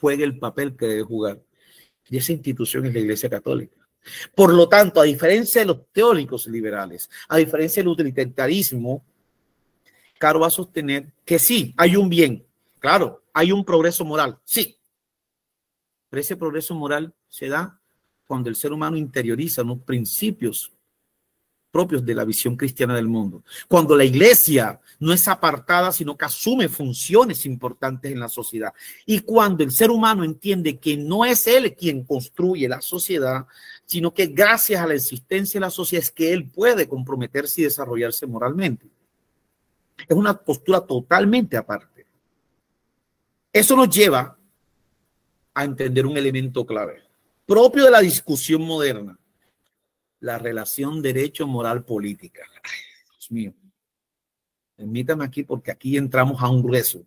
juegue el papel que debe jugar. Y esa institución es la Iglesia Católica. Por lo tanto, a diferencia de los teóricos liberales, a diferencia del utilitarismo, Caro va a sostener que sí, hay un bien, claro, hay un progreso moral, sí. Pero ese progreso moral se da cuando el ser humano interioriza unos principios propios de la visión cristiana del mundo. Cuando la iglesia no es apartada, sino que asume funciones importantes en la sociedad. Y cuando el ser humano entiende que no es él quien construye la sociedad, sino que gracias a la existencia de la sociedad es que él puede comprometerse y desarrollarse moralmente. Es una postura totalmente aparte. Eso nos lleva a entender un elemento clave, propio de la discusión moderna. La relación derecho, moral, política. Ay, Dios mío. Permítame aquí porque aquí entramos a un grueso.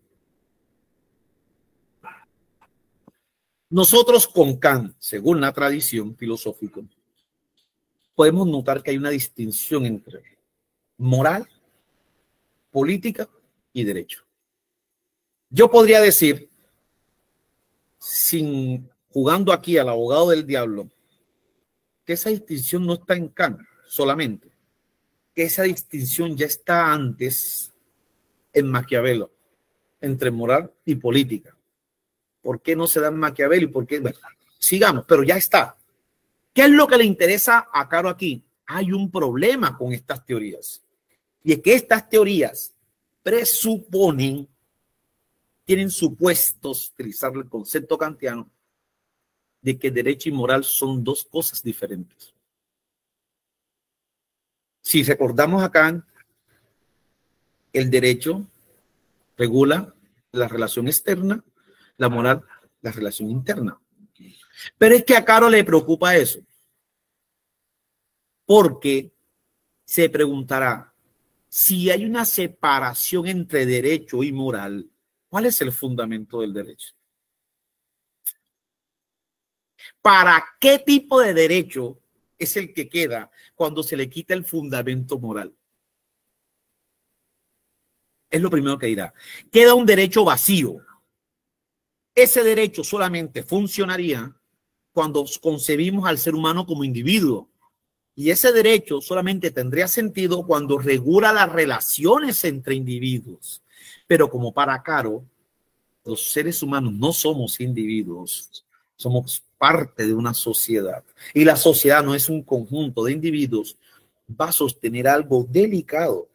Nosotros con Kant, según la tradición filosófica, podemos notar que hay una distinción entre moral, política y derecho. Yo podría decir, sin jugando aquí al abogado del diablo, que esa distinción no está en Kant solamente, que esa distinción ya está antes en Maquiavelo, entre moral y política. ¿Por qué no se da en Maquiavelo y por qué? Bueno, sigamos, pero ya está. ¿Qué es lo que le interesa a Caro aquí? Hay un problema con estas teorías. Y es que estas teorías presuponen, tienen supuestos, utilizar el concepto kantiano, de que derecho y moral son dos cosas diferentes. Si recordamos a Kant, el derecho regula la relación externa, la moral, la relación interna. Pero es que a Caro le preocupa eso, porque se preguntará, si hay una separación entre derecho y moral, ¿cuál es el fundamento del derecho? ¿Para qué tipo de derecho es el que queda cuando se le quita el fundamento moral? Es lo primero que dirá. Queda un derecho vacío. Ese derecho solamente funcionaría cuando concebimos al ser humano como individuo. Y ese derecho solamente tendría sentido cuando regula las relaciones entre individuos. Pero como para Caro, los seres humanos no somos individuos, somos parte de una sociedad. Y la sociedad no es un conjunto de individuos, va a sostener algo delicado.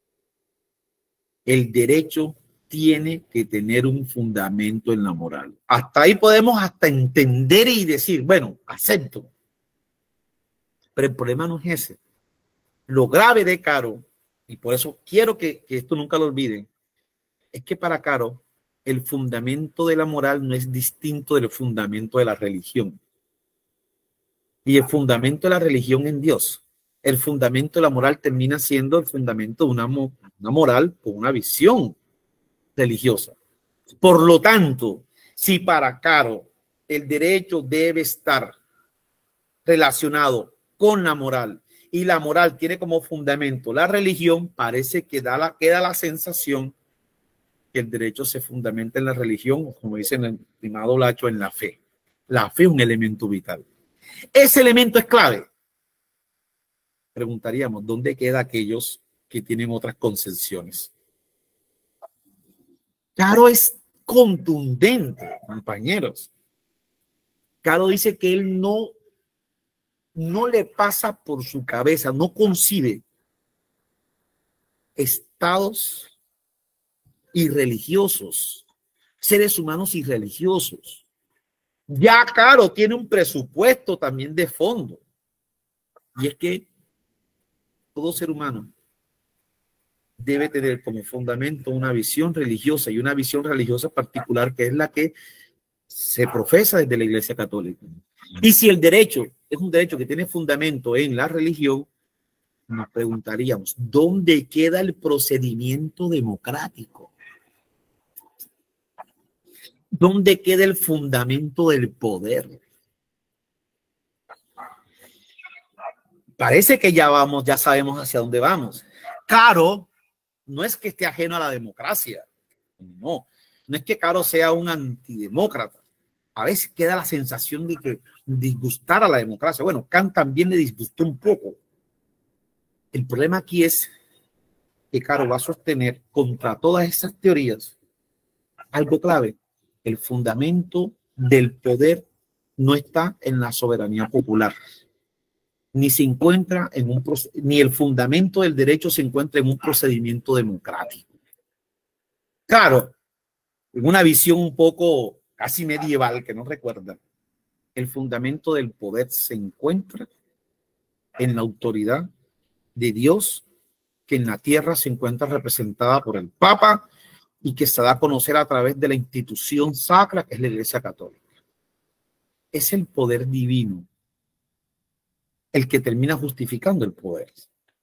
El derecho tiene que tener un fundamento en la moral. Hasta ahí podemos hasta entender y decir, bueno, acepto. Pero el problema no es ese. Lo grave de Caro, y por eso quiero que, que esto nunca lo olviden, es que para Caro el fundamento de la moral no es distinto del fundamento de la religión. Y el fundamento de la religión en Dios. El fundamento de la moral termina siendo el fundamento de una, una moral con una visión religiosa. Por lo tanto, si para Caro el derecho debe estar relacionado con la moral y la moral tiene como fundamento la religión, parece que da la, queda la sensación que el derecho se fundamenta en la religión, como dice el estimado Lacho, en la fe. La fe es un elemento vital. Ese elemento es clave. Preguntaríamos, ¿dónde quedan aquellos que tienen otras concepciones? Caro es contundente, compañeros. Caro dice que él no, no le pasa por su cabeza, no concibe estados irreligiosos, seres humanos irreligiosos. Ya Caro tiene un presupuesto también de fondo. Y es que todo ser humano debe tener como fundamento una visión religiosa y una visión religiosa particular que es la que se profesa desde la Iglesia Católica. Y si el derecho es un derecho que tiene fundamento en la religión, nos preguntaríamos, ¿dónde queda el procedimiento democrático? ¿Dónde queda el fundamento del poder? Parece que ya vamos, ya sabemos hacia dónde vamos. Caro no es que esté ajeno a la democracia. No, no es que Caro sea un antidemócrata. a veces queda la sensación de que disgustar a la democracia. Bueno, Kant también le disgustó un poco. El problema aquí es que Caro va a sostener contra todas esas teorías algo clave: el fundamento del poder no está en la soberanía popular, ni se encuentra en un ni el fundamento del derecho se encuentra en un procedimiento democrático. Claro, en una visión un poco casi medieval que no recuerda, el fundamento del poder se encuentra en la autoridad de Dios, que en la tierra se encuentra representada por el Papa y que se da a conocer a través de la institución sacra que es la Iglesia Católica. Es el poder divino el que termina justificando el poder.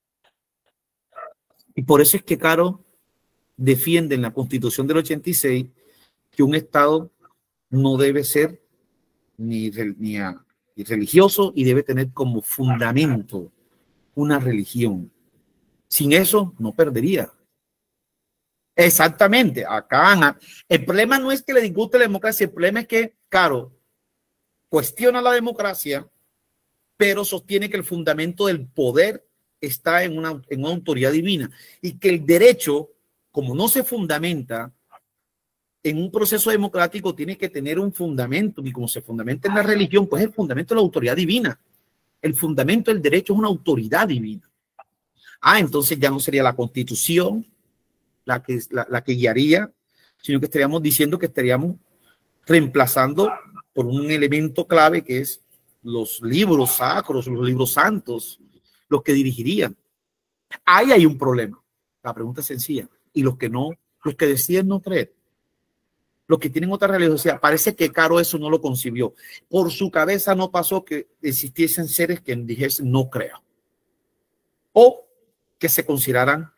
Y por eso es que Caro defiende en la Constitución del ochenta y seis que un Estado no debe ser ni, ni, a, ni religioso y debe tener como fundamento una religión. Sin eso no perdería. Exactamente. Acá el problema no es que le disguste la democracia, el problema es que Caro cuestiona la democracia, pero sostiene que el fundamento del poder está en una, en una autoridad divina y que el derecho, como no se fundamenta en un proceso democrático, tiene que tener un fundamento, y como se fundamenta en la religión, pues el fundamento de la autoridad divina. El fundamento del derecho es una autoridad divina. Ah, entonces ya no sería la Constitución la que, la, la que guiaría, sino que estaríamos diciendo que estaríamos reemplazando por un elemento clave que es los libros sacros, los libros santos, los que dirigirían. Ahí hay un problema. La pregunta es sencilla. Y los que no, los que deciden no creer, los que tienen otra religiosidad, parece que Caro eso no lo concibió. Por su cabeza no pasó que existiesen seres que dijesen no creo, o que se consideraran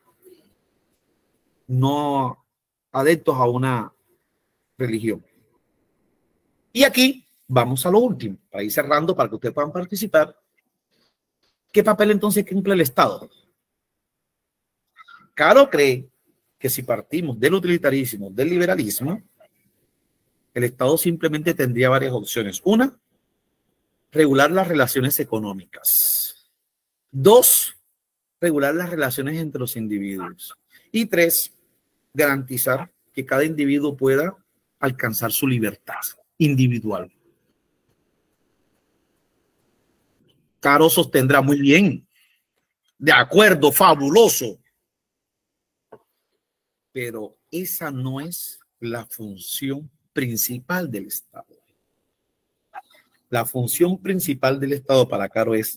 no adeptos a una religión. Y aquí vamos a lo último, para ir cerrando, para que ustedes puedan participar. ¿Qué papel entonces cumple el Estado? Caro cree que si partimos del utilitarismo, del liberalismo, el Estado simplemente tendría varias opciones. Una, regular las relaciones económicas. Dos, regular las relaciones entre los individuos. Y tres, garantizar que cada individuo pueda alcanzar su libertad individual. Caro sostendrá muy bien. De acuerdo, fabuloso. Pero esa no es la función principal del Estado. La función principal del Estado para Caro es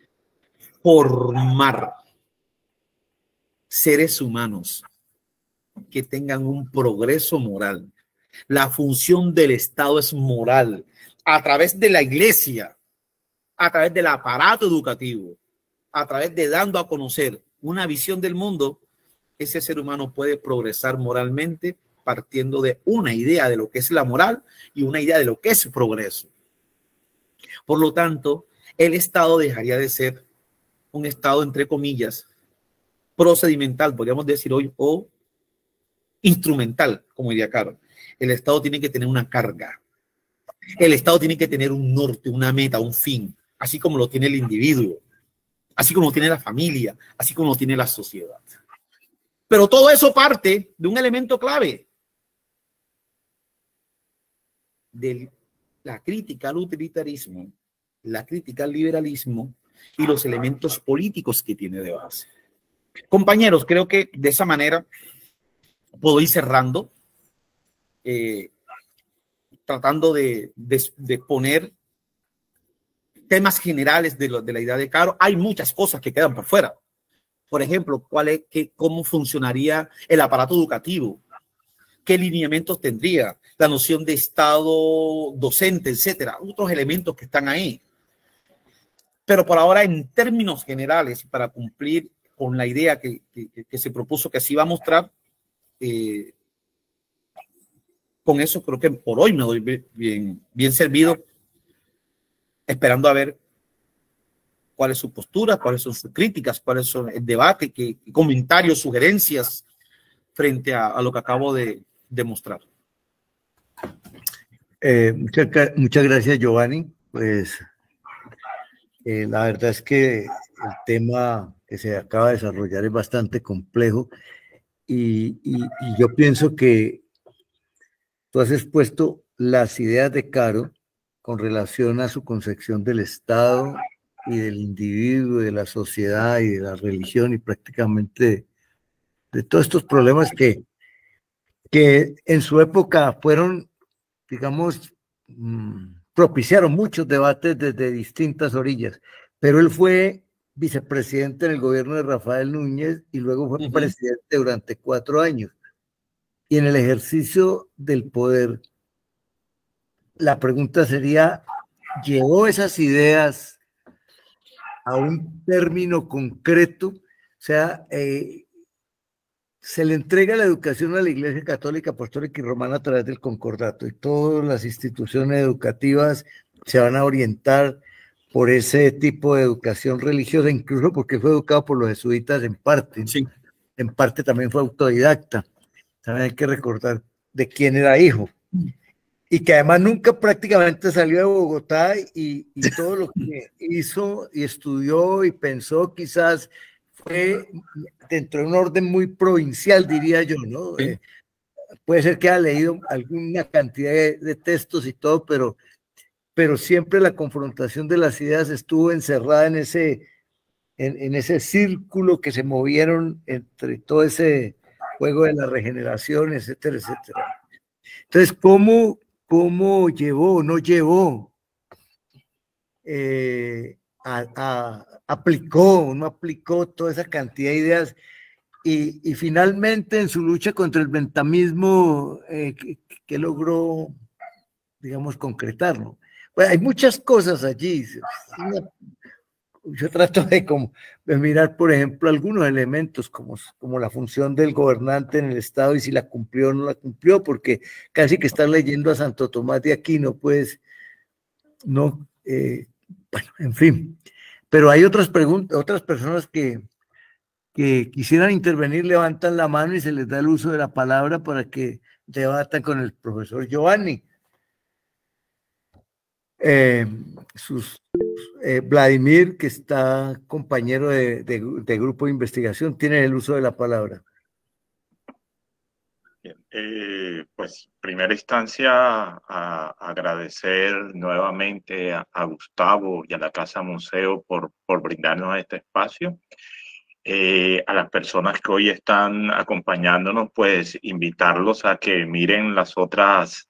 formar seres humanos que tengan un progreso moral. La función del Estado es moral, a través de la iglesia, a través del aparato educativo, a través de dando a conocer una visión del mundo. Ese ser humano puede progresar moralmente partiendo de una idea de lo que es la moral y una idea de lo que es progreso. Por lo tanto, el Estado dejaría de ser un Estado, entre comillas, procedimental, podríamos decir hoy, o instrumental, como diría Caro. El Estado tiene que tener una carga. El Estado tiene que tener un norte, una meta, un fin, así como lo tiene el individuo, así como lo tiene la familia, así como lo tiene la sociedad. Pero todo eso parte de un elemento clave, de la crítica al utilitarismo, la crítica al liberalismo y los elementos políticos que tiene de base. Compañeros, creo que de esa manera puedo ir cerrando, eh, tratando de, de, de poner temas generales de, lo, de la idea de Caro. Hay muchas cosas que quedan por fuera. Por ejemplo, ¿cuál es, qué, cómo funcionaría el aparato educativo? ¿Qué lineamientos tendría? La noción de Estado docente, etcétera. Otros elementos que están ahí. Pero por ahora, en términos generales, para cumplir con la idea que, que, que se propuso que se iba a mostrar, eh, con eso creo que por hoy me doy bien, bien servido, esperando a ver cuál es su postura, cuáles son sus críticas, cuáles son el debate, qué comentarios, sugerencias frente a, a lo que acabo de demostrar. Eh, muchas, muchas gracias, Giovanni. Pues eh, la verdad es que el tema que se acaba de desarrollar es bastante complejo y, y, y yo pienso que tú has expuesto las ideas de Caro con relación a su concepción del Estado y del individuo, de la sociedad y de la religión y prácticamente de, de todos estos problemas que, que en su época fueron, digamos, mmm, propiciaron muchos debates desde distintas orillas, pero él fue vicepresidente en el gobierno de Rafael Núñez y luego fue uh-huh. presidente durante cuatro años. Y en el ejercicio del poder, la pregunta sería, ¿llevó esas ideas a un término concreto? O sea, eh, se le entrega la educación a la Iglesia Católica, Apostólica y Romana a través del concordato y todas las instituciones educativas se van a orientar por ese tipo de educación religiosa, incluso porque fue educado por los jesuitas en parte, sí. En parte también fue autodidacta. También hay que recordar de quién era hijo. Y que además nunca prácticamente salió de Bogotá y, y todo lo que hizo y estudió y pensó quizás fue dentro de un orden muy provincial, diría yo, ¿no? Sí. Eh, puede ser que haya leído alguna cantidad de, de textos y todo, pero, pero siempre la confrontación de las ideas estuvo encerrada en ese, en, en ese círculo que se movieron entre todo ese juego de la regeneración, etcétera, etcétera. Entonces, ¿cómo, cómo llevó o no llevó? Eh, a, a, aplicó, no aplicó toda esa cantidad de ideas y, y finalmente en su lucha contra el benthamismo, eh, que, que logró, digamos, concretarlo. Bueno, hay muchas cosas allí. Yo trato de, como, de mirar, por ejemplo, algunos elementos como, como la función del gobernante en el Estado y si la cumplió o no la cumplió, porque casi que estar leyendo a Santo Tomás de Aquino, pues, no, eh, bueno, en fin. Pero hay otras preguntas, otras personas que, que quisieran intervenir, levantan la mano y se les da el uso de la palabra para que debatan con el profesor Giovanni. Eh, sus, eh, Vladimir, que está compañero de, de, de grupo de investigación, tiene el uso de la palabra. Bien, eh, pues, primera instancia, a, a agradecer nuevamente a, a Gustavo y a la Casa Museo por, por brindarnos este espacio. Eh, a las personas que hoy están acompañándonos, pues invitarlos a que miren las otras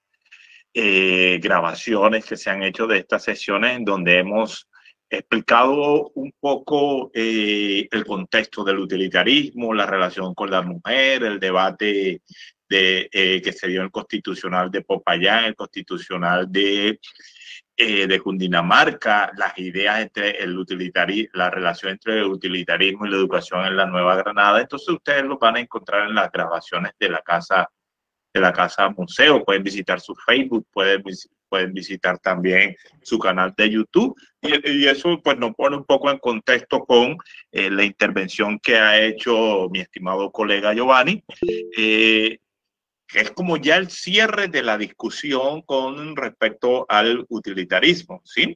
eh, grabaciones que se han hecho de estas sesiones en donde hemos explicado un poco eh, el contexto del utilitarismo, la relación con la mujer, el debate de, eh, que se dio en el constitucional de Popayán, el constitucional de Eh, de Cundinamarca, las ideas entre el utilitarismo, la relación entre el utilitarismo y la educación en la Nueva Granada. Entonces ustedes los van a encontrar en las grabaciones de la casa, de la casa museo. Pueden visitar su Facebook, pueden, pueden visitar también su canal de YouTube y, y eso pues nos pone un poco en contexto con eh, la intervención que ha hecho mi estimado colega Giovanni. Eh, que es como ya el cierre de la discusión con respecto al utilitarismo, ¿sí?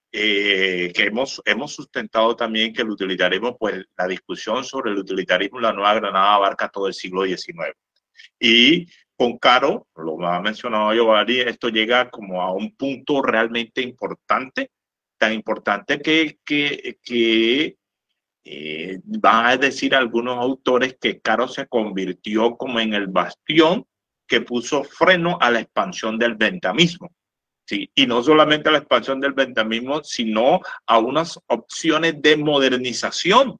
Eh, que hemos, hemos sustentado también que el utilitarismo, pues la discusión sobre el utilitarismo en la Nueva Granada abarca todo el siglo diecinueve. Y con Caro, lo ha mencionado Giovanni, esto llega como a un punto realmente importante, tan importante que, que, que eh, van a decir algunos autores que Caro se convirtió como en el bastión que puso freno a la expansión del benthamismo. Sí, y no solamente a la expansión del benthamismo, sino a unas opciones de modernización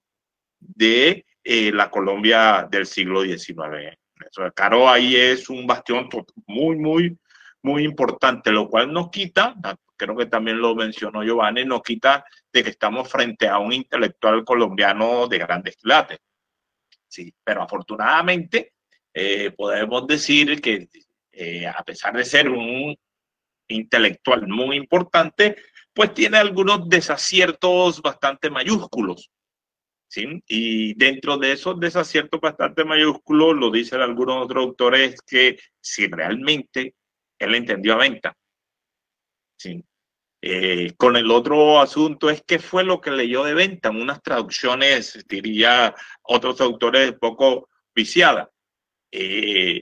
de eh, la Colombia del siglo diecinueve. Eso, Caro ahí es un bastión muy, muy, muy importante, lo cual nos quita, creo que también lo mencionó Giovanni, nos quita de que estamos frente a un intelectual colombiano de grandes quilates. Sí, pero afortunadamente eh, podemos decir que eh, a pesar de ser un intelectual muy importante, pues tiene algunos desaciertos bastante mayúsculos, ¿sí? Y dentro de esos desaciertos bastante mayúsculos, lo dicen algunos otros autores, que si realmente él entendió a Bentham, ¿sí? Eh, con el otro asunto es qué fue lo que leyó de Bentham, unas traducciones, diría otros autores, poco viciadas. Eh,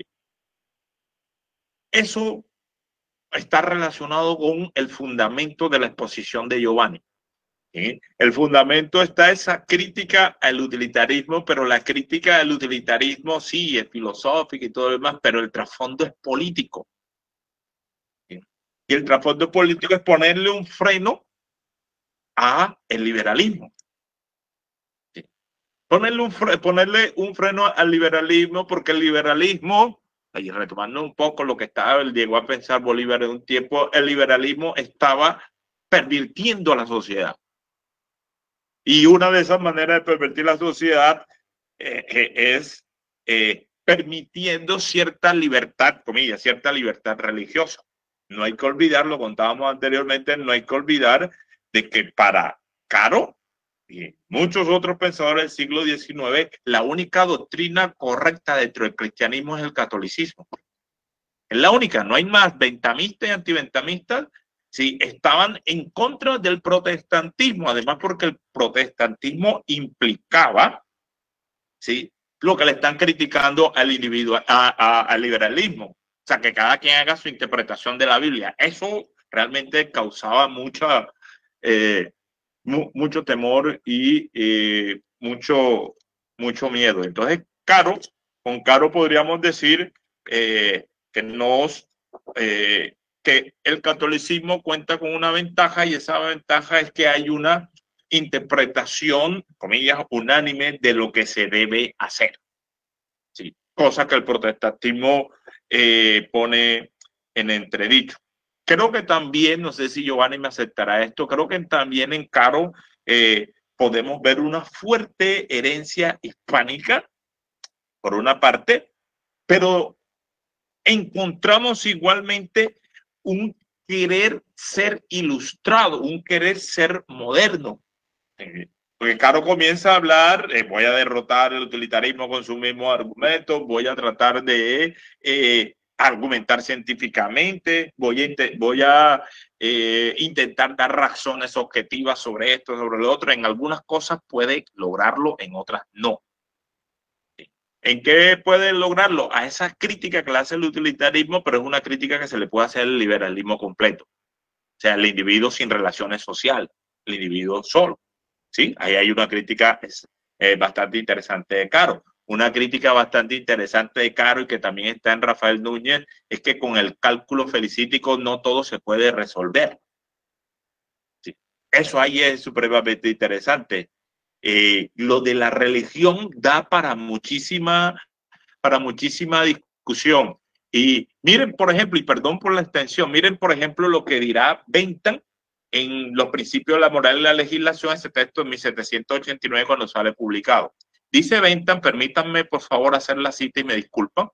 eso está relacionado con el fundamento de la exposición de Giovanni. ¿Sí? El fundamento está esa crítica al utilitarismo, pero la crítica al utilitarismo sí es filosófica y todo lo demás, pero el trasfondo es político. ¿Sí? Y el trasfondo político es ponerle un freno a el liberalismo. ¿Sí? Ponerle, un fre ponerle un freno al liberalismo, porque el liberalismo, y retomando un poco lo que estaba, llegó a pensar Bolívar en un tiempo, el liberalismo estaba pervirtiendo a la sociedad. Y una de esas maneras de pervertir la sociedad eh, eh, es eh, permitiendo cierta libertad, comillas, cierta libertad religiosa. No hay que olvidar, lo contábamos anteriormente, no hay que olvidar de que para Caro y muchos otros pensadores del siglo diecinueve, la única doctrina correcta dentro del cristianismo es el catolicismo. Es la única, no hay más. Ventamistas y antiventamistas sí, estaban en contra del protestantismo, además porque el protestantismo implicaba sí, lo que le están criticando al individuo, a, a, al liberalismo. O sea, que cada quien haga su interpretación de la Biblia. Eso realmente causaba mucha, eh, mu mucho temor y eh, mucho, mucho miedo. Entonces, Caro, con Caro podríamos decir eh, que nos... Eh, que el catolicismo cuenta con una ventaja y esa ventaja es que hay una interpretación, comillas, unánime de lo que se debe hacer. Sí, cosa que el protestantismo eh, pone en entredicho. Creo que también, no sé si Giovanni me aceptará esto, creo que también en Caro eh, podemos ver una fuerte herencia hispánica, por una parte, pero encontramos igualmente un querer ser ilustrado, un querer ser moderno. Eh, porque Caro comienza a hablar, eh, voy a derrotar el utilitarismo con sus mismos argumentos, voy a tratar de eh, argumentar científicamente, voy a, voy a eh, intentar dar razones objetivas sobre esto, sobre lo otro. En algunas cosas puede lograrlo, en otras no. ¿En qué puede lograrlo? A esa crítica que le hace el utilitarismo, pero es una crítica que se le puede hacer al liberalismo completo. O sea, el individuo sin relaciones sociales, el individuo solo. ¿Sí? Ahí hay una crítica eh, bastante interesante de Caro. Una crítica bastante interesante de Caro y que también está en Rafael Núñez es que con el cálculo felicítico no todo se puede resolver. ¿Sí? Eso ahí es supremamente interesante. Eh, lo de la religión da para muchísima, para muchísima discusión. Y miren, por ejemplo, y perdón por la extensión, miren, por ejemplo, lo que dirá Bentham en los principios de la moral y la legislación, ese texto en mil setecientos ochenta y nueve cuando sale publicado. Dice Bentham, permítanme por favor hacer la cita y me disculpan.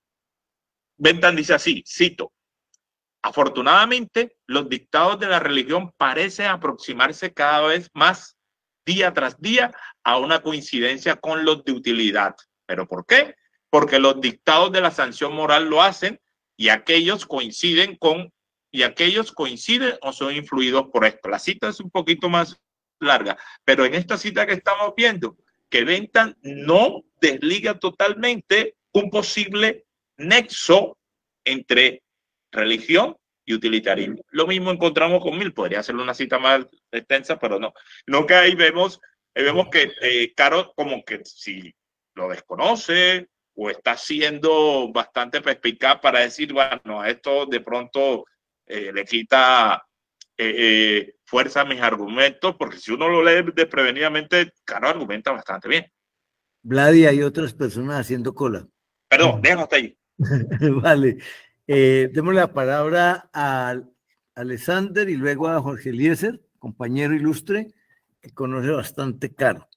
Bentham dice así, cito, afortunadamente los dictados de la religión parecen aproximarse cada vez más día tras día a una coincidencia con los de utilidad. ¿Pero por qué? Porque los dictados de la sanción moral lo hacen y aquellos coinciden con y aquellos coinciden o son influidos por esto. La cita es un poquito más larga, pero en esta cita que estamos viendo, que Bentham no desliga totalmente un posible nexo entre religión y utilitarismo. Lo mismo encontramos con Mill, podría ser una cita más extensa, pero no. No que ahí vemos, ahí vemos que eh, Caro como que si lo desconoce o está siendo bastante perspicaz para decir, bueno, a esto de pronto eh, le quita eh, eh, fuerza a mis argumentos, porque si uno lo lee desprevenidamente, Caro argumenta bastante bien. Vladi, hay otras personas haciendo cola. Perdón, déjame hasta ahí. Vale. Eh, démosle la palabra a Alexander y luego a Jorge Eliezer, compañero ilustre, que conoce bastante Caro.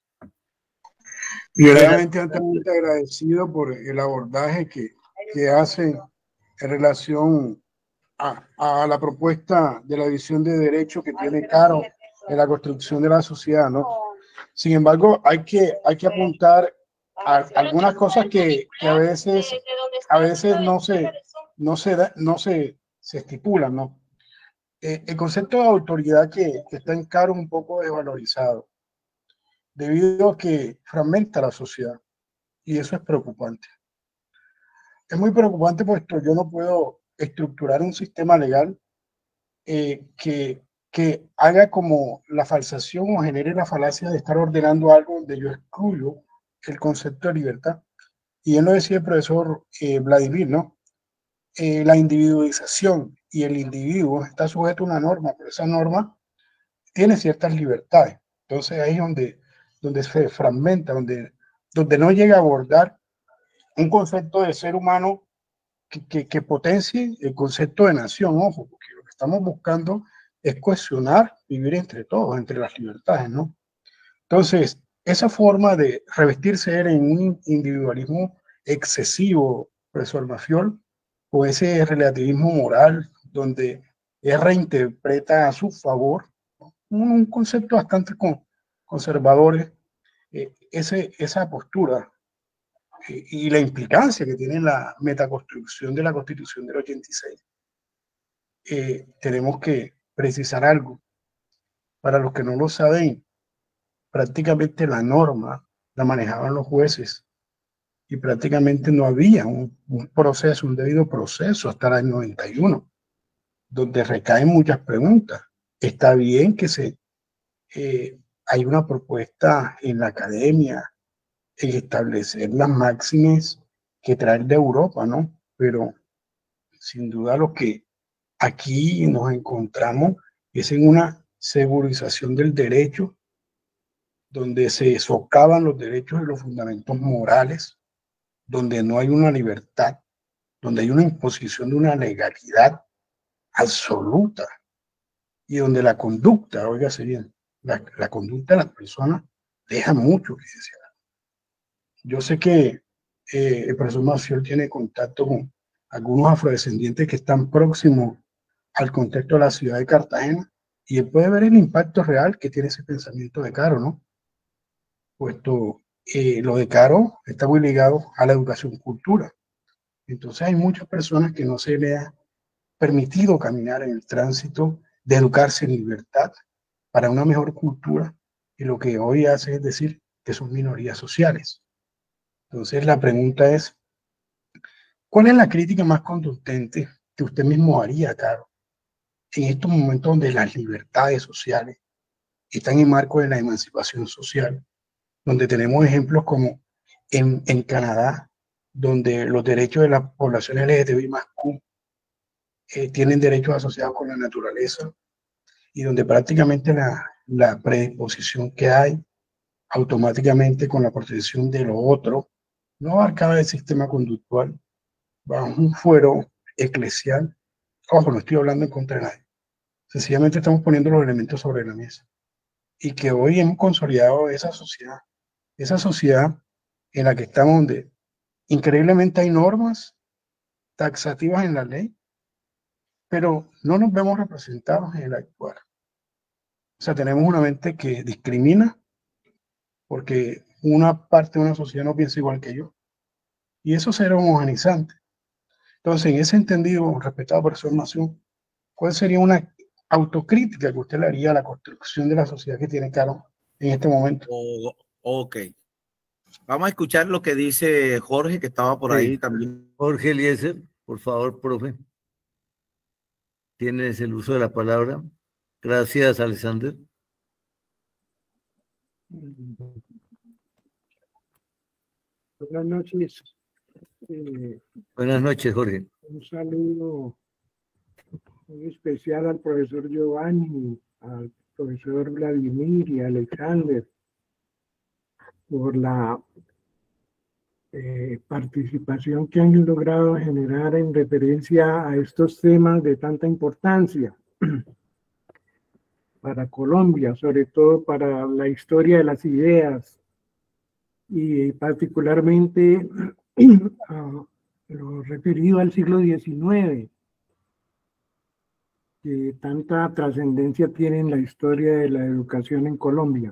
Primeramente, altamente agradecido por el abordaje que, que hace en relación a, a la propuesta de la visión de derecho que tiene Caro en la construcción de la sociedad, ¿no? Sin embargo, hay que, hay que apuntar a algunas cosas que, que a veces, a veces no se, no se, no se, se estipulan, ¿no? Eh, el concepto de autoridad que, que está en Caro es un poco desvalorizado, debido a que fragmenta la sociedad, y eso es preocupante. Es muy preocupante puesto yo no puedo estructurar un sistema legal eh, que, que haga como la falsación o genere la falacia de estar ordenando algo donde yo excluyo el concepto de libertad. Y él lo decía el profesor eh, Vladimir, ¿no? Eh, la individualización y el individuo está sujeto a una norma, pero esa norma tiene ciertas libertades. Entonces ahí es donde, donde se fragmenta, donde, donde no llega a abordar un concepto de ser humano que, que, que potencie el concepto de nación, ojo, porque lo que estamos buscando es cohesionar, vivir entre todos, entre las libertades, ¿no? Entonces, esa forma de revestirse en un individualismo excesivo, profesor Mafiol, o ese relativismo moral, donde él reinterpreta a su favor un, un concepto bastante con, conservador, eh, ese, esa postura eh, y la implicancia que tiene la metaconstrucción de la Constitución del ochenta y seis. Eh, tenemos que precisar algo. Para los que no lo saben, prácticamente la norma la manejaban los jueces y prácticamente no había un, un proceso, un debido proceso hasta el año noventa y uno, donde recaen muchas preguntas. Está bien que se, eh, hay una propuesta en la academia en establecer las máximas que traer de Europa, ¿no? Pero sin duda lo que aquí nos encontramos es en una segurización del derecho, donde se socavan los derechos y los fundamentos morales, donde no hay una libertad, donde hay una imposición de una legalidad absoluta y donde la conducta, oígase bien, la, la conducta de las personas deja mucho que desear. Yo sé que eh, el profesor Maciel tiene contacto con algunos afrodescendientes que están próximos al contexto de la ciudad de Cartagena y él puede ver el impacto real que tiene ese pensamiento de Caro, ¿no? Puesto eh, lo de Caro está muy ligado a la educación cultura. Entonces hay muchas personas que no se les ha permitido caminar en el tránsito de educarse en libertad para una mejor cultura y lo que hoy hace es decir que son minorías sociales. Entonces la pregunta es, ¿cuál es la crítica más contundente que usted mismo haría, Caro, en estos momentos donde las libertades sociales están en marco de la emancipación social, donde tenemos ejemplos como en, en Canadá, donde los derechos de la población L G T B I más Q eh, tienen derechos asociados con la naturaleza y donde prácticamente la, la predisposición que hay automáticamente con la protección de lo otro no abarcaba el sistema conductual bajo un fuero eclesial. Ojo, no estoy hablando en contra de nadie. Sencillamente estamos poniendo los elementos sobre la mesa. Y que hoy hemos consolidado esa sociedad, esa sociedad en la que estamos, donde increíblemente hay normas taxativas en la ley, pero no nos vemos representados en el actuar. O sea, tenemos una mente que discrimina porque una parte de una sociedad no piensa igual que yo. Y eso será homogenizante. Entonces, en ese entendido, respetado profesor Nación, ¿cuál sería una autocrítica que usted le haría a la construcción de la sociedad que tiene Caro en este momento? Oh, ok. Vamos a escuchar lo que dice Jorge, que estaba por sí. ahí también. Jorge Eliezer, por favor, profe. Tienes el uso de la palabra. Gracias, Alexander. Buenas noches. Eh, Buenas noches, Jorge. Un saludo muy especial al profesor Giovanni, al profesor Vladimir y a Alexander por la eh, participación que han logrado generar en referencia a estos temas de tanta importancia para Colombia, sobre todo para la historia de las ideas y particularmente uh, lo referido al siglo diecinueve, que tanta trascendencia tiene en la historia de la educación en Colombia.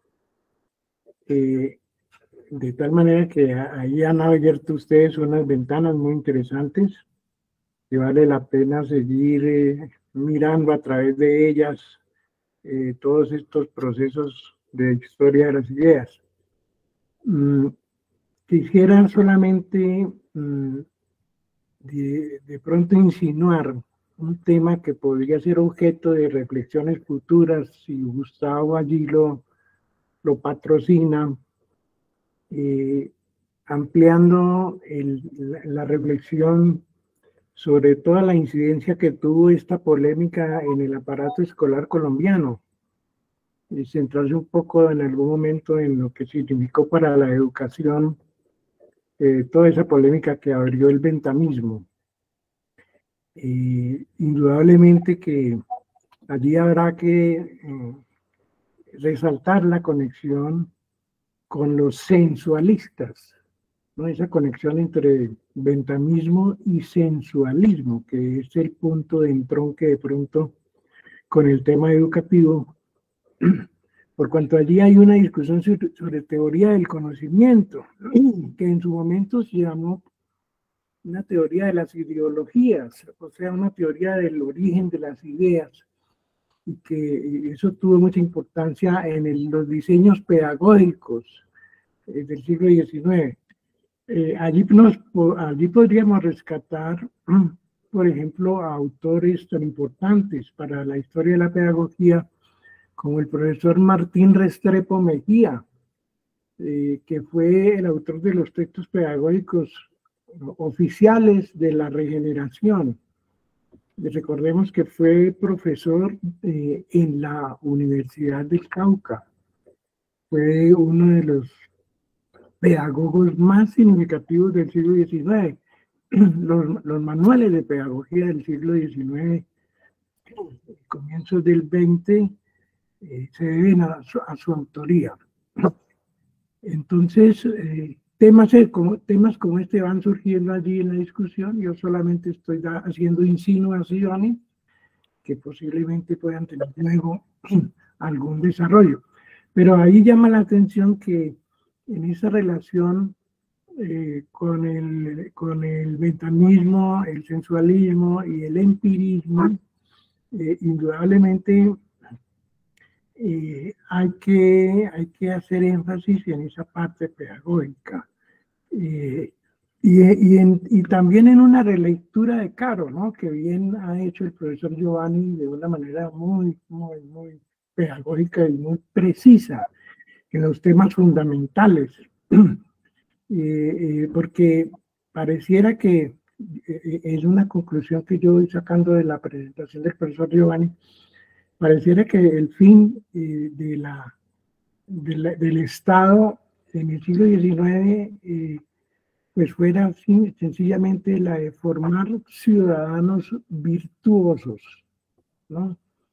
Eh, de tal manera que ahí han abierto ustedes unas ventanas muy interesantes que vale la pena seguir eh, mirando a través de ellas eh, todos estos procesos de historia de las ideas. Mm, quisiera solamente mm, de, de pronto insinuar un tema que podría ser objeto de reflexiones futuras si Gustavo allí lo, lo patrocina, eh, ampliando el, la, la reflexión sobre toda la incidencia que tuvo esta polémica en el aparato escolar colombiano y centrarse un poco en algún momento en lo que significó para la educación eh, toda esa polémica que abrió el ventamismo. Eh, indudablemente que allí habrá que eh, resaltar la conexión con los sensualistas, ¿no? Esa conexión entre ventamismo y sensualismo, que es el punto de entronque de pronto con el tema educativo, por cuanto allí hay una discusión sobre, sobre teoría del conocimiento, que en su momento se llamó una teoría de las ideologías, o sea, una teoría del origen de las ideas, y que eso tuvo mucha importancia en el, los diseños pedagógicos eh, del siglo diecinueve. Eh, allí, nos, allí podríamos rescatar, por ejemplo, a autores tan importantes para la historia de la pedagogía como el profesor Martín Restrepo Mejía, eh, que fue el autor de los textos pedagógicos oficiales de la regeneración. Recordemos que fue profesor eh, en la Universidad del Cauca. Fue uno de los pedagogos más significativos del siglo diecinueve. Los, los manuales de pedagogía del siglo diecinueve, comienzos del veinte, eh, se deben a su, a su autoría. Entonces, eh, temas, como, temas como este van surgiendo allí en la discusión. Yo solamente estoy da, haciendo insinuaciones que posiblemente puedan tener luego algún desarrollo. Pero ahí llama la atención que en esa relación eh, con, el, con el ventamismo, el sensualismo y el empirismo, eh, indudablemente eh, hay, que, hay que hacer énfasis en esa parte pedagógica. Eh, y, y, en, y también en una relectura de Caro, ¿no? Que bien ha hecho el profesor Giovanni de una manera muy, muy, muy pedagógica y muy precisa en los temas fundamentales. Eh, eh, porque pareciera que eh, es una conclusión que yo voy sacando de la presentación del profesor Giovanni, pareciera que el fin eh, de la, de la, del Estado en el siglo diecinueve eh, pues fuera sin, sencillamente la de formar ciudadanos virtuosos, ¿no?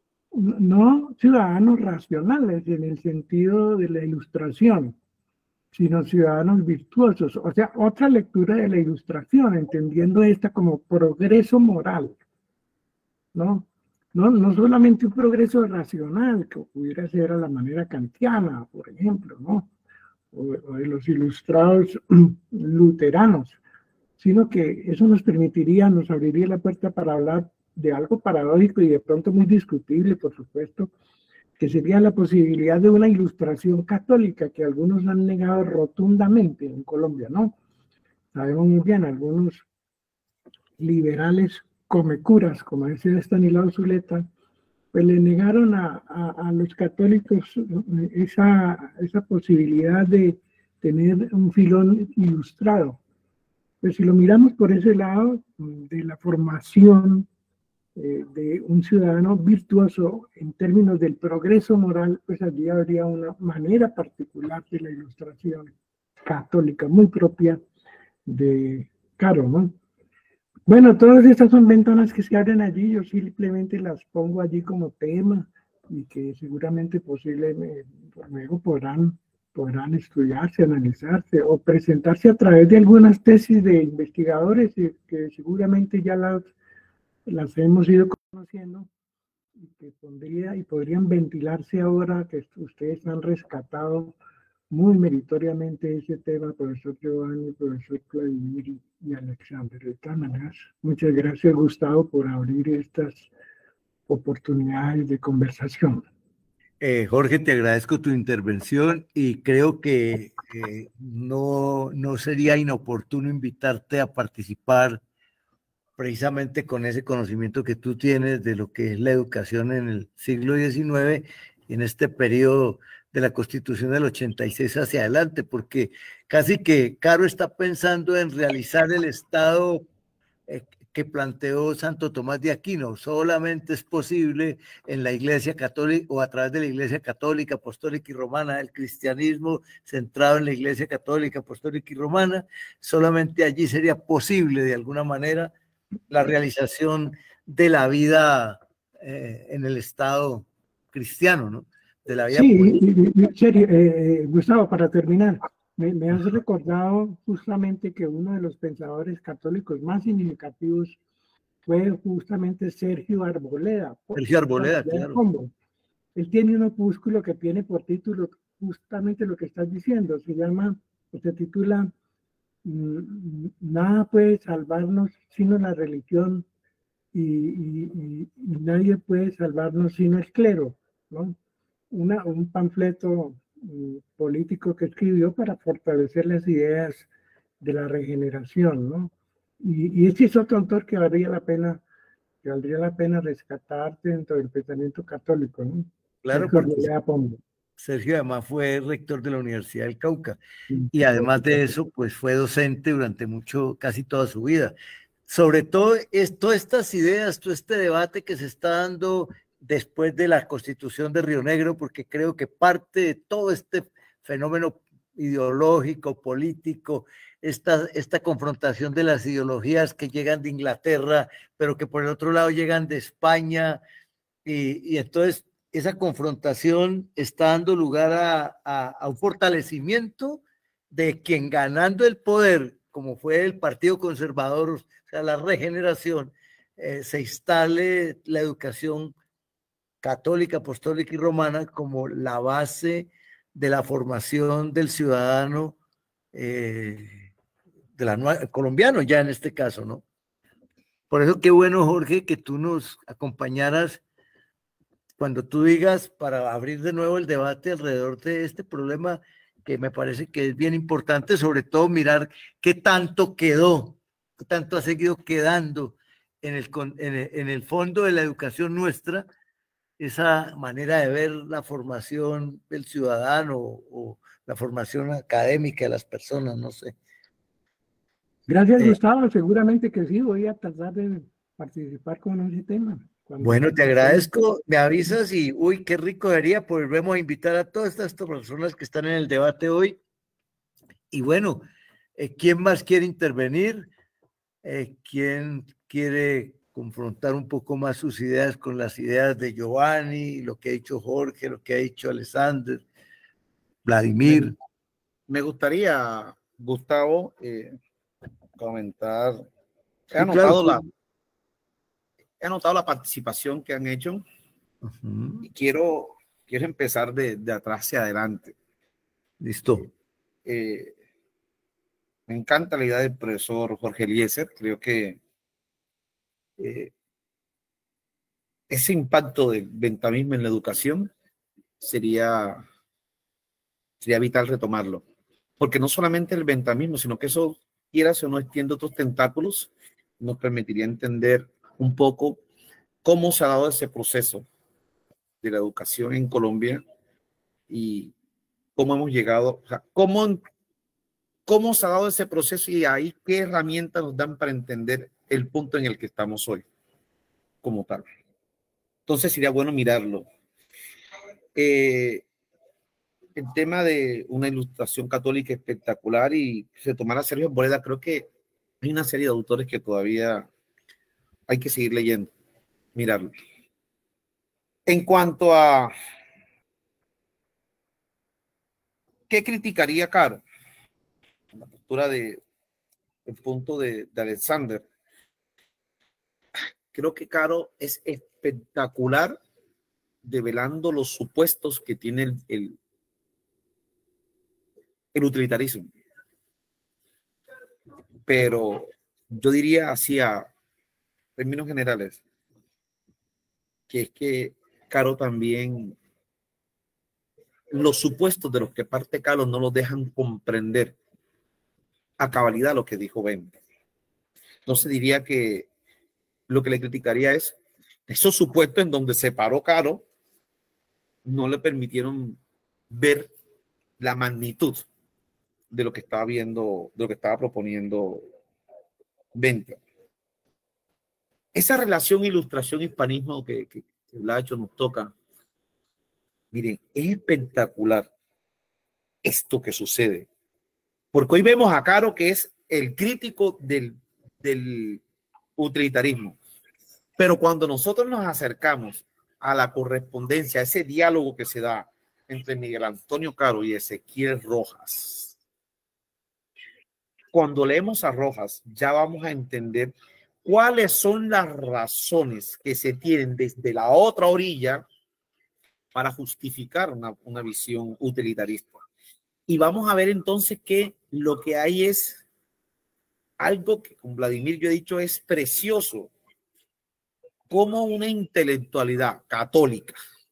No ciudadanos racionales en el sentido de la ilustración, sino ciudadanos virtuosos. O sea, otra lectura de la ilustración, entendiendo esta como progreso moral, ¿no? No, no solamente un progreso racional, que pudiera ser a la manera kantiana, por ejemplo, ¿no? O, o de los ilustrados luteranos, sino que eso nos permitiría, nos abriría la puerta para hablar de algo paradójico y de pronto muy discutible, por supuesto, que sería la posibilidad de una ilustración católica que algunos han negado rotundamente en Colombia, ¿no? Sabemos muy bien, algunos liberales comecuras, como decía Estanislao Zuleta, pues le negaron a, a, a los católicos esa, esa posibilidad de tener un filón ilustrado. Pues si lo miramos por ese lado de la formación eh, de un ciudadano virtuoso en términos del progreso moral, pues allí habría una manera particular de la ilustración católica, muy propia de Caro, ¿no? Bueno, todas estas son ventanas que se abren allí, yo simplemente las pongo allí como tema y que seguramente posiblemente luego podrán, podrán estudiarse, analizarse o presentarse a través de algunas tesis de investigadores que seguramente ya las, las hemos ido conociendo y que pondría, y podrían ventilarse ahora que ustedes han rescatado muy meritoriamente ese tema, profesor Giovanni, profesor Vladimir y, y Alexander. De todas maneras, muchas gracias, Gustavo, por abrir estas oportunidades de conversación. Eh, Jorge, te agradezco tu intervención y creo que eh, no, no sería inoportuno invitarte a participar precisamente con ese conocimiento que tú tienes de lo que es la educación en el siglo diecinueve y en este periodo de la Constitución del ochenta y seis hacia adelante, porque casi que Caro está pensando en realizar el Estado eh, que planteó Santo Tomás de Aquino. Solamente es posible en la Iglesia Católica o a través de la Iglesia Católica, Apostólica y Romana, el cristianismo centrado en la Iglesia Católica, Apostólica y Romana, solamente allí sería posible de alguna manera la realización de la vida eh, en el Estado cristiano, ¿no? De la vida sí, política. en serio, eh, Gustavo, para terminar, me, me has recordado justamente que uno de los pensadores católicos más significativos fue justamente Sergio Arboleda. Sergio Arboleda, claro. Pombo. Él tiene un opúsculo que tiene por título justamente lo que estás diciendo, se llama, se titula Nada puede salvarnos sino la religión y, y, y, y nadie puede salvarnos sino el clero, ¿no? Una, un panfleto um, político que escribió para fortalecer las ideas de la regeneración, ¿no? Y, y este es otro autor que valdría la pena, que valdría la pena rescatar dentro del pensamiento católico, ¿no? Claro, porque Sergio además fue rector de la Universidad del Cauca y además de eso, pues fue docente durante mucho, casi toda su vida. Sobre todo, es, todas estas ideas, todo este debate que se está dando después de la Constitución de Río Negro, porque creo que parte de todo este fenómeno ideológico, político, esta, esta confrontación de las ideologías que llegan de Inglaterra, pero que por el otro lado llegan de España, y, y entonces esa confrontación está dando lugar a, a, a un fortalecimiento de quien ganando el poder, como fue el Partido Conservador, o sea, la regeneración, eh, se instale la educación católica, apostólica y romana como la base de la formación del ciudadano eh, de la nueva, colombiano ya en este caso, ¿no? Por eso qué bueno, Jorge, que tú nos acompañaras cuando tú digas para abrir de nuevo el debate alrededor de este problema que me parece que es bien importante, sobre todo mirar qué tanto quedó, qué tanto ha seguido quedando en el, en el, en el fondo de la educación nuestra, esa manera de ver la formación del ciudadano o la formación académica de las personas, no sé. Gracias, eh, Gustavo. Seguramente que sí, voy a tratar de participar con ese tema. Bueno, te agradezco, me avisas y, uy, qué rico sería, pues vamos a invitar a todas estas personas que están en el debate hoy. Y bueno, eh, ¿quién más quiere intervenir? Eh, ¿Quién quiere confrontar un poco más sus ideas con las ideas de Giovanni, lo que ha dicho Jorge, lo que ha dicho Alexander, Vladimir? Me gustaría, Gustavo, eh, comentar. He sí, anotado claro. la he anotado la participación que han hecho. Uh-huh. Y quiero, quiero empezar de, de atrás hacia adelante. Listo. Eh, me encanta la idea del profesor Jorge Eliezer. Creo que eh, ese impacto del benthamismo en la educación sería, sería vital retomarlo. Porque no solamente el benthamismo, sino que eso, quieras o no, extiende otros tentáculos, nos permitiría entender un poco cómo se ha dado ese proceso de la educación en Colombia y cómo hemos llegado, o sea, cómo, cómo se ha dado ese proceso y ahí qué herramientas nos dan para entender el punto en el que estamos hoy, como tal. Entonces sería bueno mirarlo. Eh, el tema de una ilustración católica espectacular y se tomara Sergio Arboleda, creo que hay una serie de autores que todavía hay que seguir leyendo, mirarlo. En cuanto a ¿qué criticaría Caro? La postura de el punto de, de Alexander. Creo que Caro es espectacular develando los supuestos que tiene el, el, el utilitarismo. Pero yo diría así a términos generales, que es que Caro también, los supuestos de los que parte Caro no los dejan comprender a cabalidad lo que dijo Venta. Entonces diría que lo que le criticaría es esos supuestos en donde se paró Caro no le permitieron ver la magnitud de lo que estaba viendo, de lo que estaba proponiendo Venta. Esa relación ilustración-hispanismo que, que, que Blacho nos toca, miren, es espectacular esto que sucede. Porque hoy vemos a Caro que es el crítico del, del utilitarismo. Pero cuando nosotros nos acercamos a la correspondencia, a ese diálogo que se da entre Miguel Antonio Caro y Ezequiel Rojas, cuando leemos a Rojas, ya vamos a entender cuáles son las razones que se tienen desde la otra orilla para justificar una, una visión utilitarista. Y vamos a ver entonces que lo que hay es algo que con Vladimir yo he dicho es precioso, como una intelectualidad católica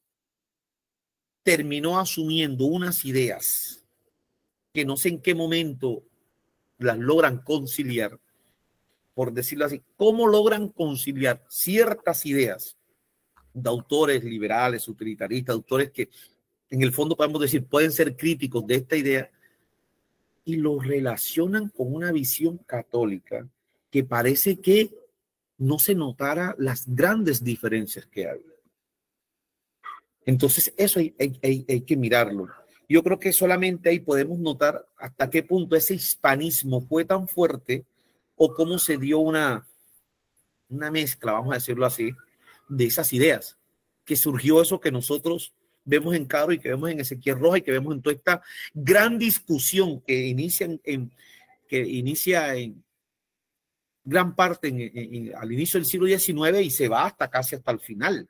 terminó asumiendo unas ideas que no sé en qué momento las logran conciliar, por decirlo así, cómo logran conciliar ciertas ideas de autores liberales, utilitaristas, autores que en el fondo podemos decir pueden ser críticos de esta idea y lo relacionan con una visión católica que parece que no se notara las grandes diferencias que hay. Entonces eso hay, hay, hay, hay que mirarlo. Yo creo que solamente ahí podemos notar hasta qué punto ese hispanismo fue tan fuerte o cómo se dio una, una mezcla, vamos a decirlo así, de esas ideas, que surgió eso que nosotros vemos en Caro y que vemos en Ezequiel Rojas y que vemos en toda esta gran discusión que inicia en, en, que inicia en gran parte en, en, en, al inicio del siglo diecinueve y se va hasta casi hasta el final.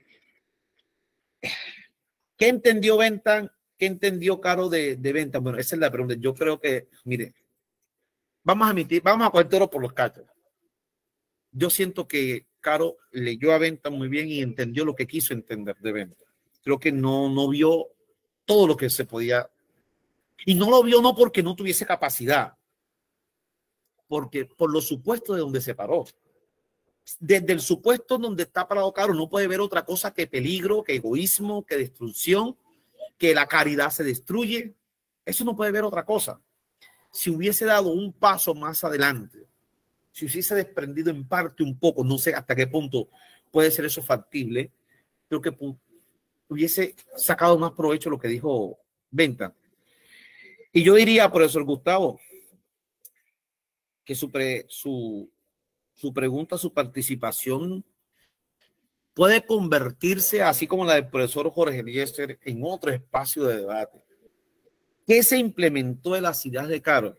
¿Qué entendió Bentham? ¿Qué entendió Caro de, de Bentham? Bueno, esa es la pregunta. Yo creo que, mire, vamos a admitir, vamos a coger toro por los cachos. Yo siento que Caro leyó a Bentham muy bien y entendió lo que quiso entender de Bentham. Creo que no, no vio todo lo que se podía. Y no lo vio no porque no tuviese capacidad, porque por los supuestos de donde se paró. Desde el supuesto donde está parado Caro no puede ver otra cosa que peligro, que egoísmo, que destrucción, que la caridad se destruye. Eso no puede ver otra cosa. Si hubiese dado un paso más adelante, si hubiese desprendido en parte un poco, no sé hasta qué punto puede ser eso factible, creo que hubiese sacado más provecho lo que dijo Bentham. Y yo diría, profesor Gustavo, que su, pre, su, su pregunta, su participación puede convertirse, así como la del profesor Jorge Eliezer, en otro espacio de debate. ¿Qué se implementó de las ideas de Caro?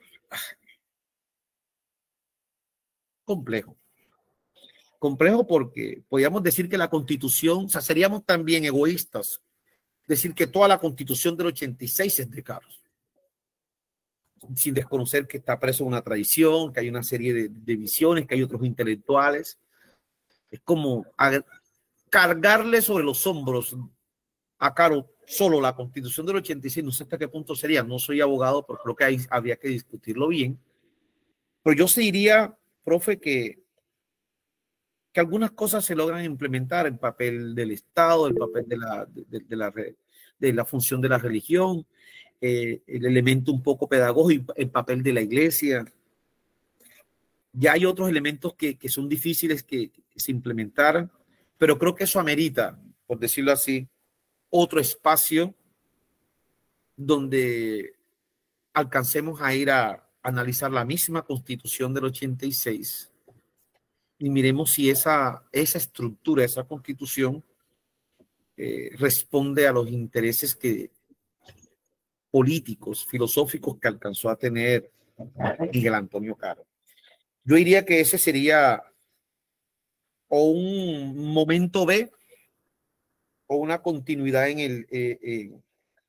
Complejo. Complejo porque podríamos decir que la Constitución, o sea, seríamos también egoístas, decir que toda la Constitución del ochenta y seis es de Caro, sin desconocer que está preso en una tradición, que hay una serie de, de visiones, que hay otros intelectuales. Es como a, cargarle sobre los hombros a Caro solo la Constitución del ochenta y seis, no sé hasta qué punto sería, no soy abogado, pero creo que ahí habría que discutirlo bien. Pero yo se diría, profe, que que algunas cosas se logran implementar, el papel del Estado, el papel de la, de, de la, de la función de la religión, eh, el elemento un poco pedagógico, el papel de la iglesia. Ya hay otros elementos que, que son difíciles que, que se implementaran, pero creo que eso amerita, por decirlo así, otro espacio donde alcancemos a ir a analizar la misma Constitución del ochenta y seis y miremos si esa, esa estructura, esa Constitución eh, responde a los intereses que, políticos, filosóficos que alcanzó a tener Miguel Antonio Caro. Yo diría que ese sería o un momento B o una continuidad en el, eh, eh,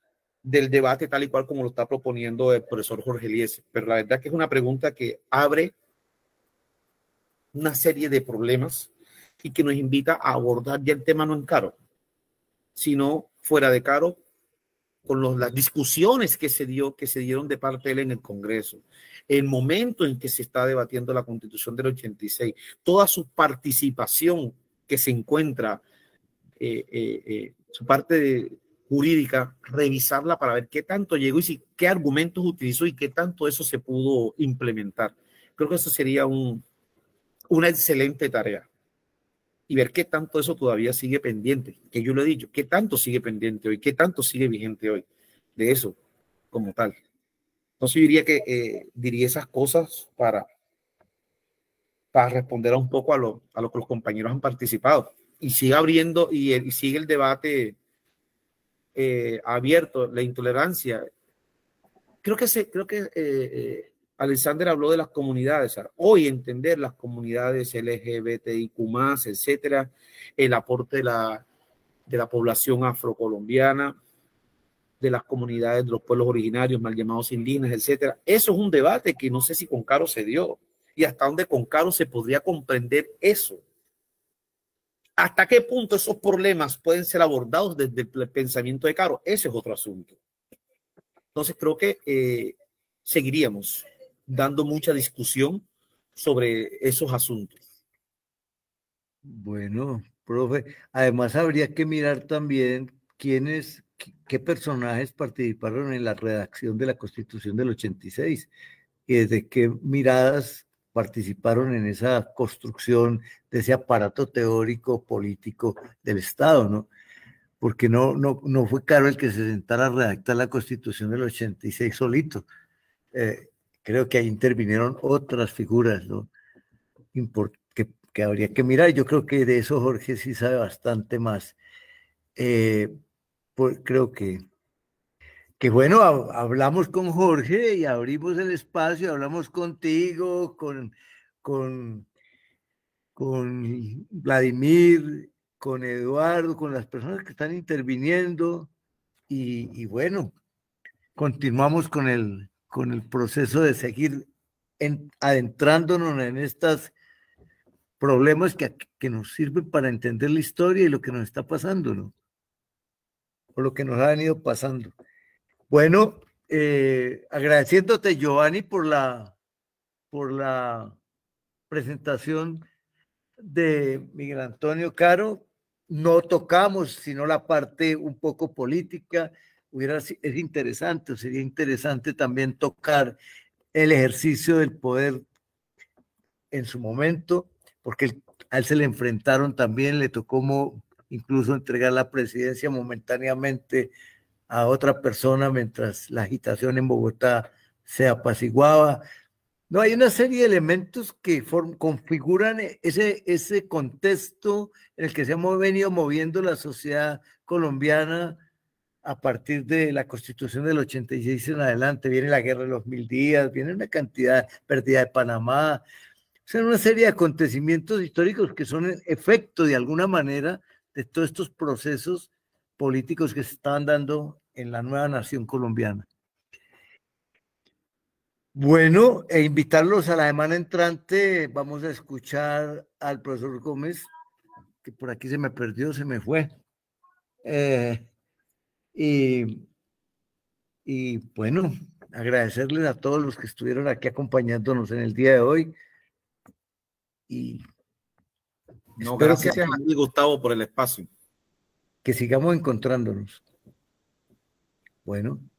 del debate tal y cual como lo está proponiendo el profesor Jorge Eliezer. Pero la verdad que es una pregunta que abre una serie de problemas y que nos invita a abordar ya el tema no en Caro, sino fuera de Caro, con los, las discusiones que se, dio, que se dieron de parte de él en el Congreso, el momento en que se está debatiendo la Constitución del ochenta y seis, toda su participación que se encuentra, eh, eh, eh, su parte de, jurídica, revisarla para ver qué tanto llegó y si, qué argumentos utilizó y qué tanto eso se pudo implementar. Creo que eso sería un, una excelente tarea. Y ver qué tanto eso todavía sigue pendiente, que yo lo he dicho, qué tanto sigue pendiente hoy, qué tanto sigue vigente hoy de eso como tal. Entonces yo diría que eh, diría esas cosas para, para responder un poco a lo, a lo que los compañeros han participado. Y sigue abriendo y, y sigue el debate eh, abierto, la intolerancia. Creo que, se, creo que eh, eh, Alexander habló de las comunidades. Hoy entender las comunidades L G B T I Q más, etcétera, el aporte de la, de la población afrocolombiana, de las comunidades de los pueblos originarios, mal llamados indígenas, etcétera. Eso es un debate que no sé si con Caro se dio y hasta dónde con Caro se podría comprender eso. ¿Hasta qué punto esos problemas pueden ser abordados desde el pensamiento de Caro? Ese es otro asunto. Entonces creo que eh, seguiríamos dando mucha discusión sobre esos asuntos. Bueno, profe, además habría que mirar también quiénes, qué personajes participaron en la redacción de la Constitución del ochenta y seis y desde qué miradas participaron en esa construcción de ese aparato teórico político del Estado, ¿no? Porque no, no, no fue Caro el que se sentara a redactar la Constitución del ochenta y seis solito. Eh, creo que ahí intervinieron otras figuras, ¿no? Import que, que habría que mirar. Yo creo que de eso Jorge sí sabe bastante más. Eh, pues creo que, que bueno, ha, hablamos con Jorge y abrimos el espacio, hablamos contigo, con, con, con Vladimir, con Eduardo, con las personas que están interviniendo y, y bueno, continuamos con el, con el proceso de seguir en, adentrándonos en estos problemas que, que nos sirven para entender la historia y lo que nos está pasando, ¿no? O lo que nos ha venido pasando. Bueno, eh, agradeciéndote, Giovanni, por la, por la presentación de Miguel Antonio Caro. No tocamos sino la parte un poco política. Hubiera, es interesante, sería interesante también tocar el ejercicio del poder en su momento, porque a él se le enfrentaron también, le tocó como incluso entregar la presidencia momentáneamente a otra persona mientras la agitación en Bogotá se apaciguaba. No, hay una serie de elementos que form, configuran ese, ese contexto en el que se ha venido moviendo la sociedad colombiana a partir de la Constitución del ochenta y seis en adelante. Viene la Guerra de los Mil Días, viene una cantidad, pérdida de Panamá. O sea, una serie de acontecimientos históricos que son efecto de alguna manera de todos estos procesos políticos que se estaban dando en la nueva nación colombiana. Bueno, e invitarlos a la semana entrante, vamos a escuchar al profesor Gómez, que por aquí se me perdió, se me fue. Eh, y, y bueno, agradecerles a todos los que estuvieron aquí acompañándonos en el día de hoy. Y no, gracias que, a ti, Gustavo, por el espacio. Que sigamos encontrándonos. Bueno.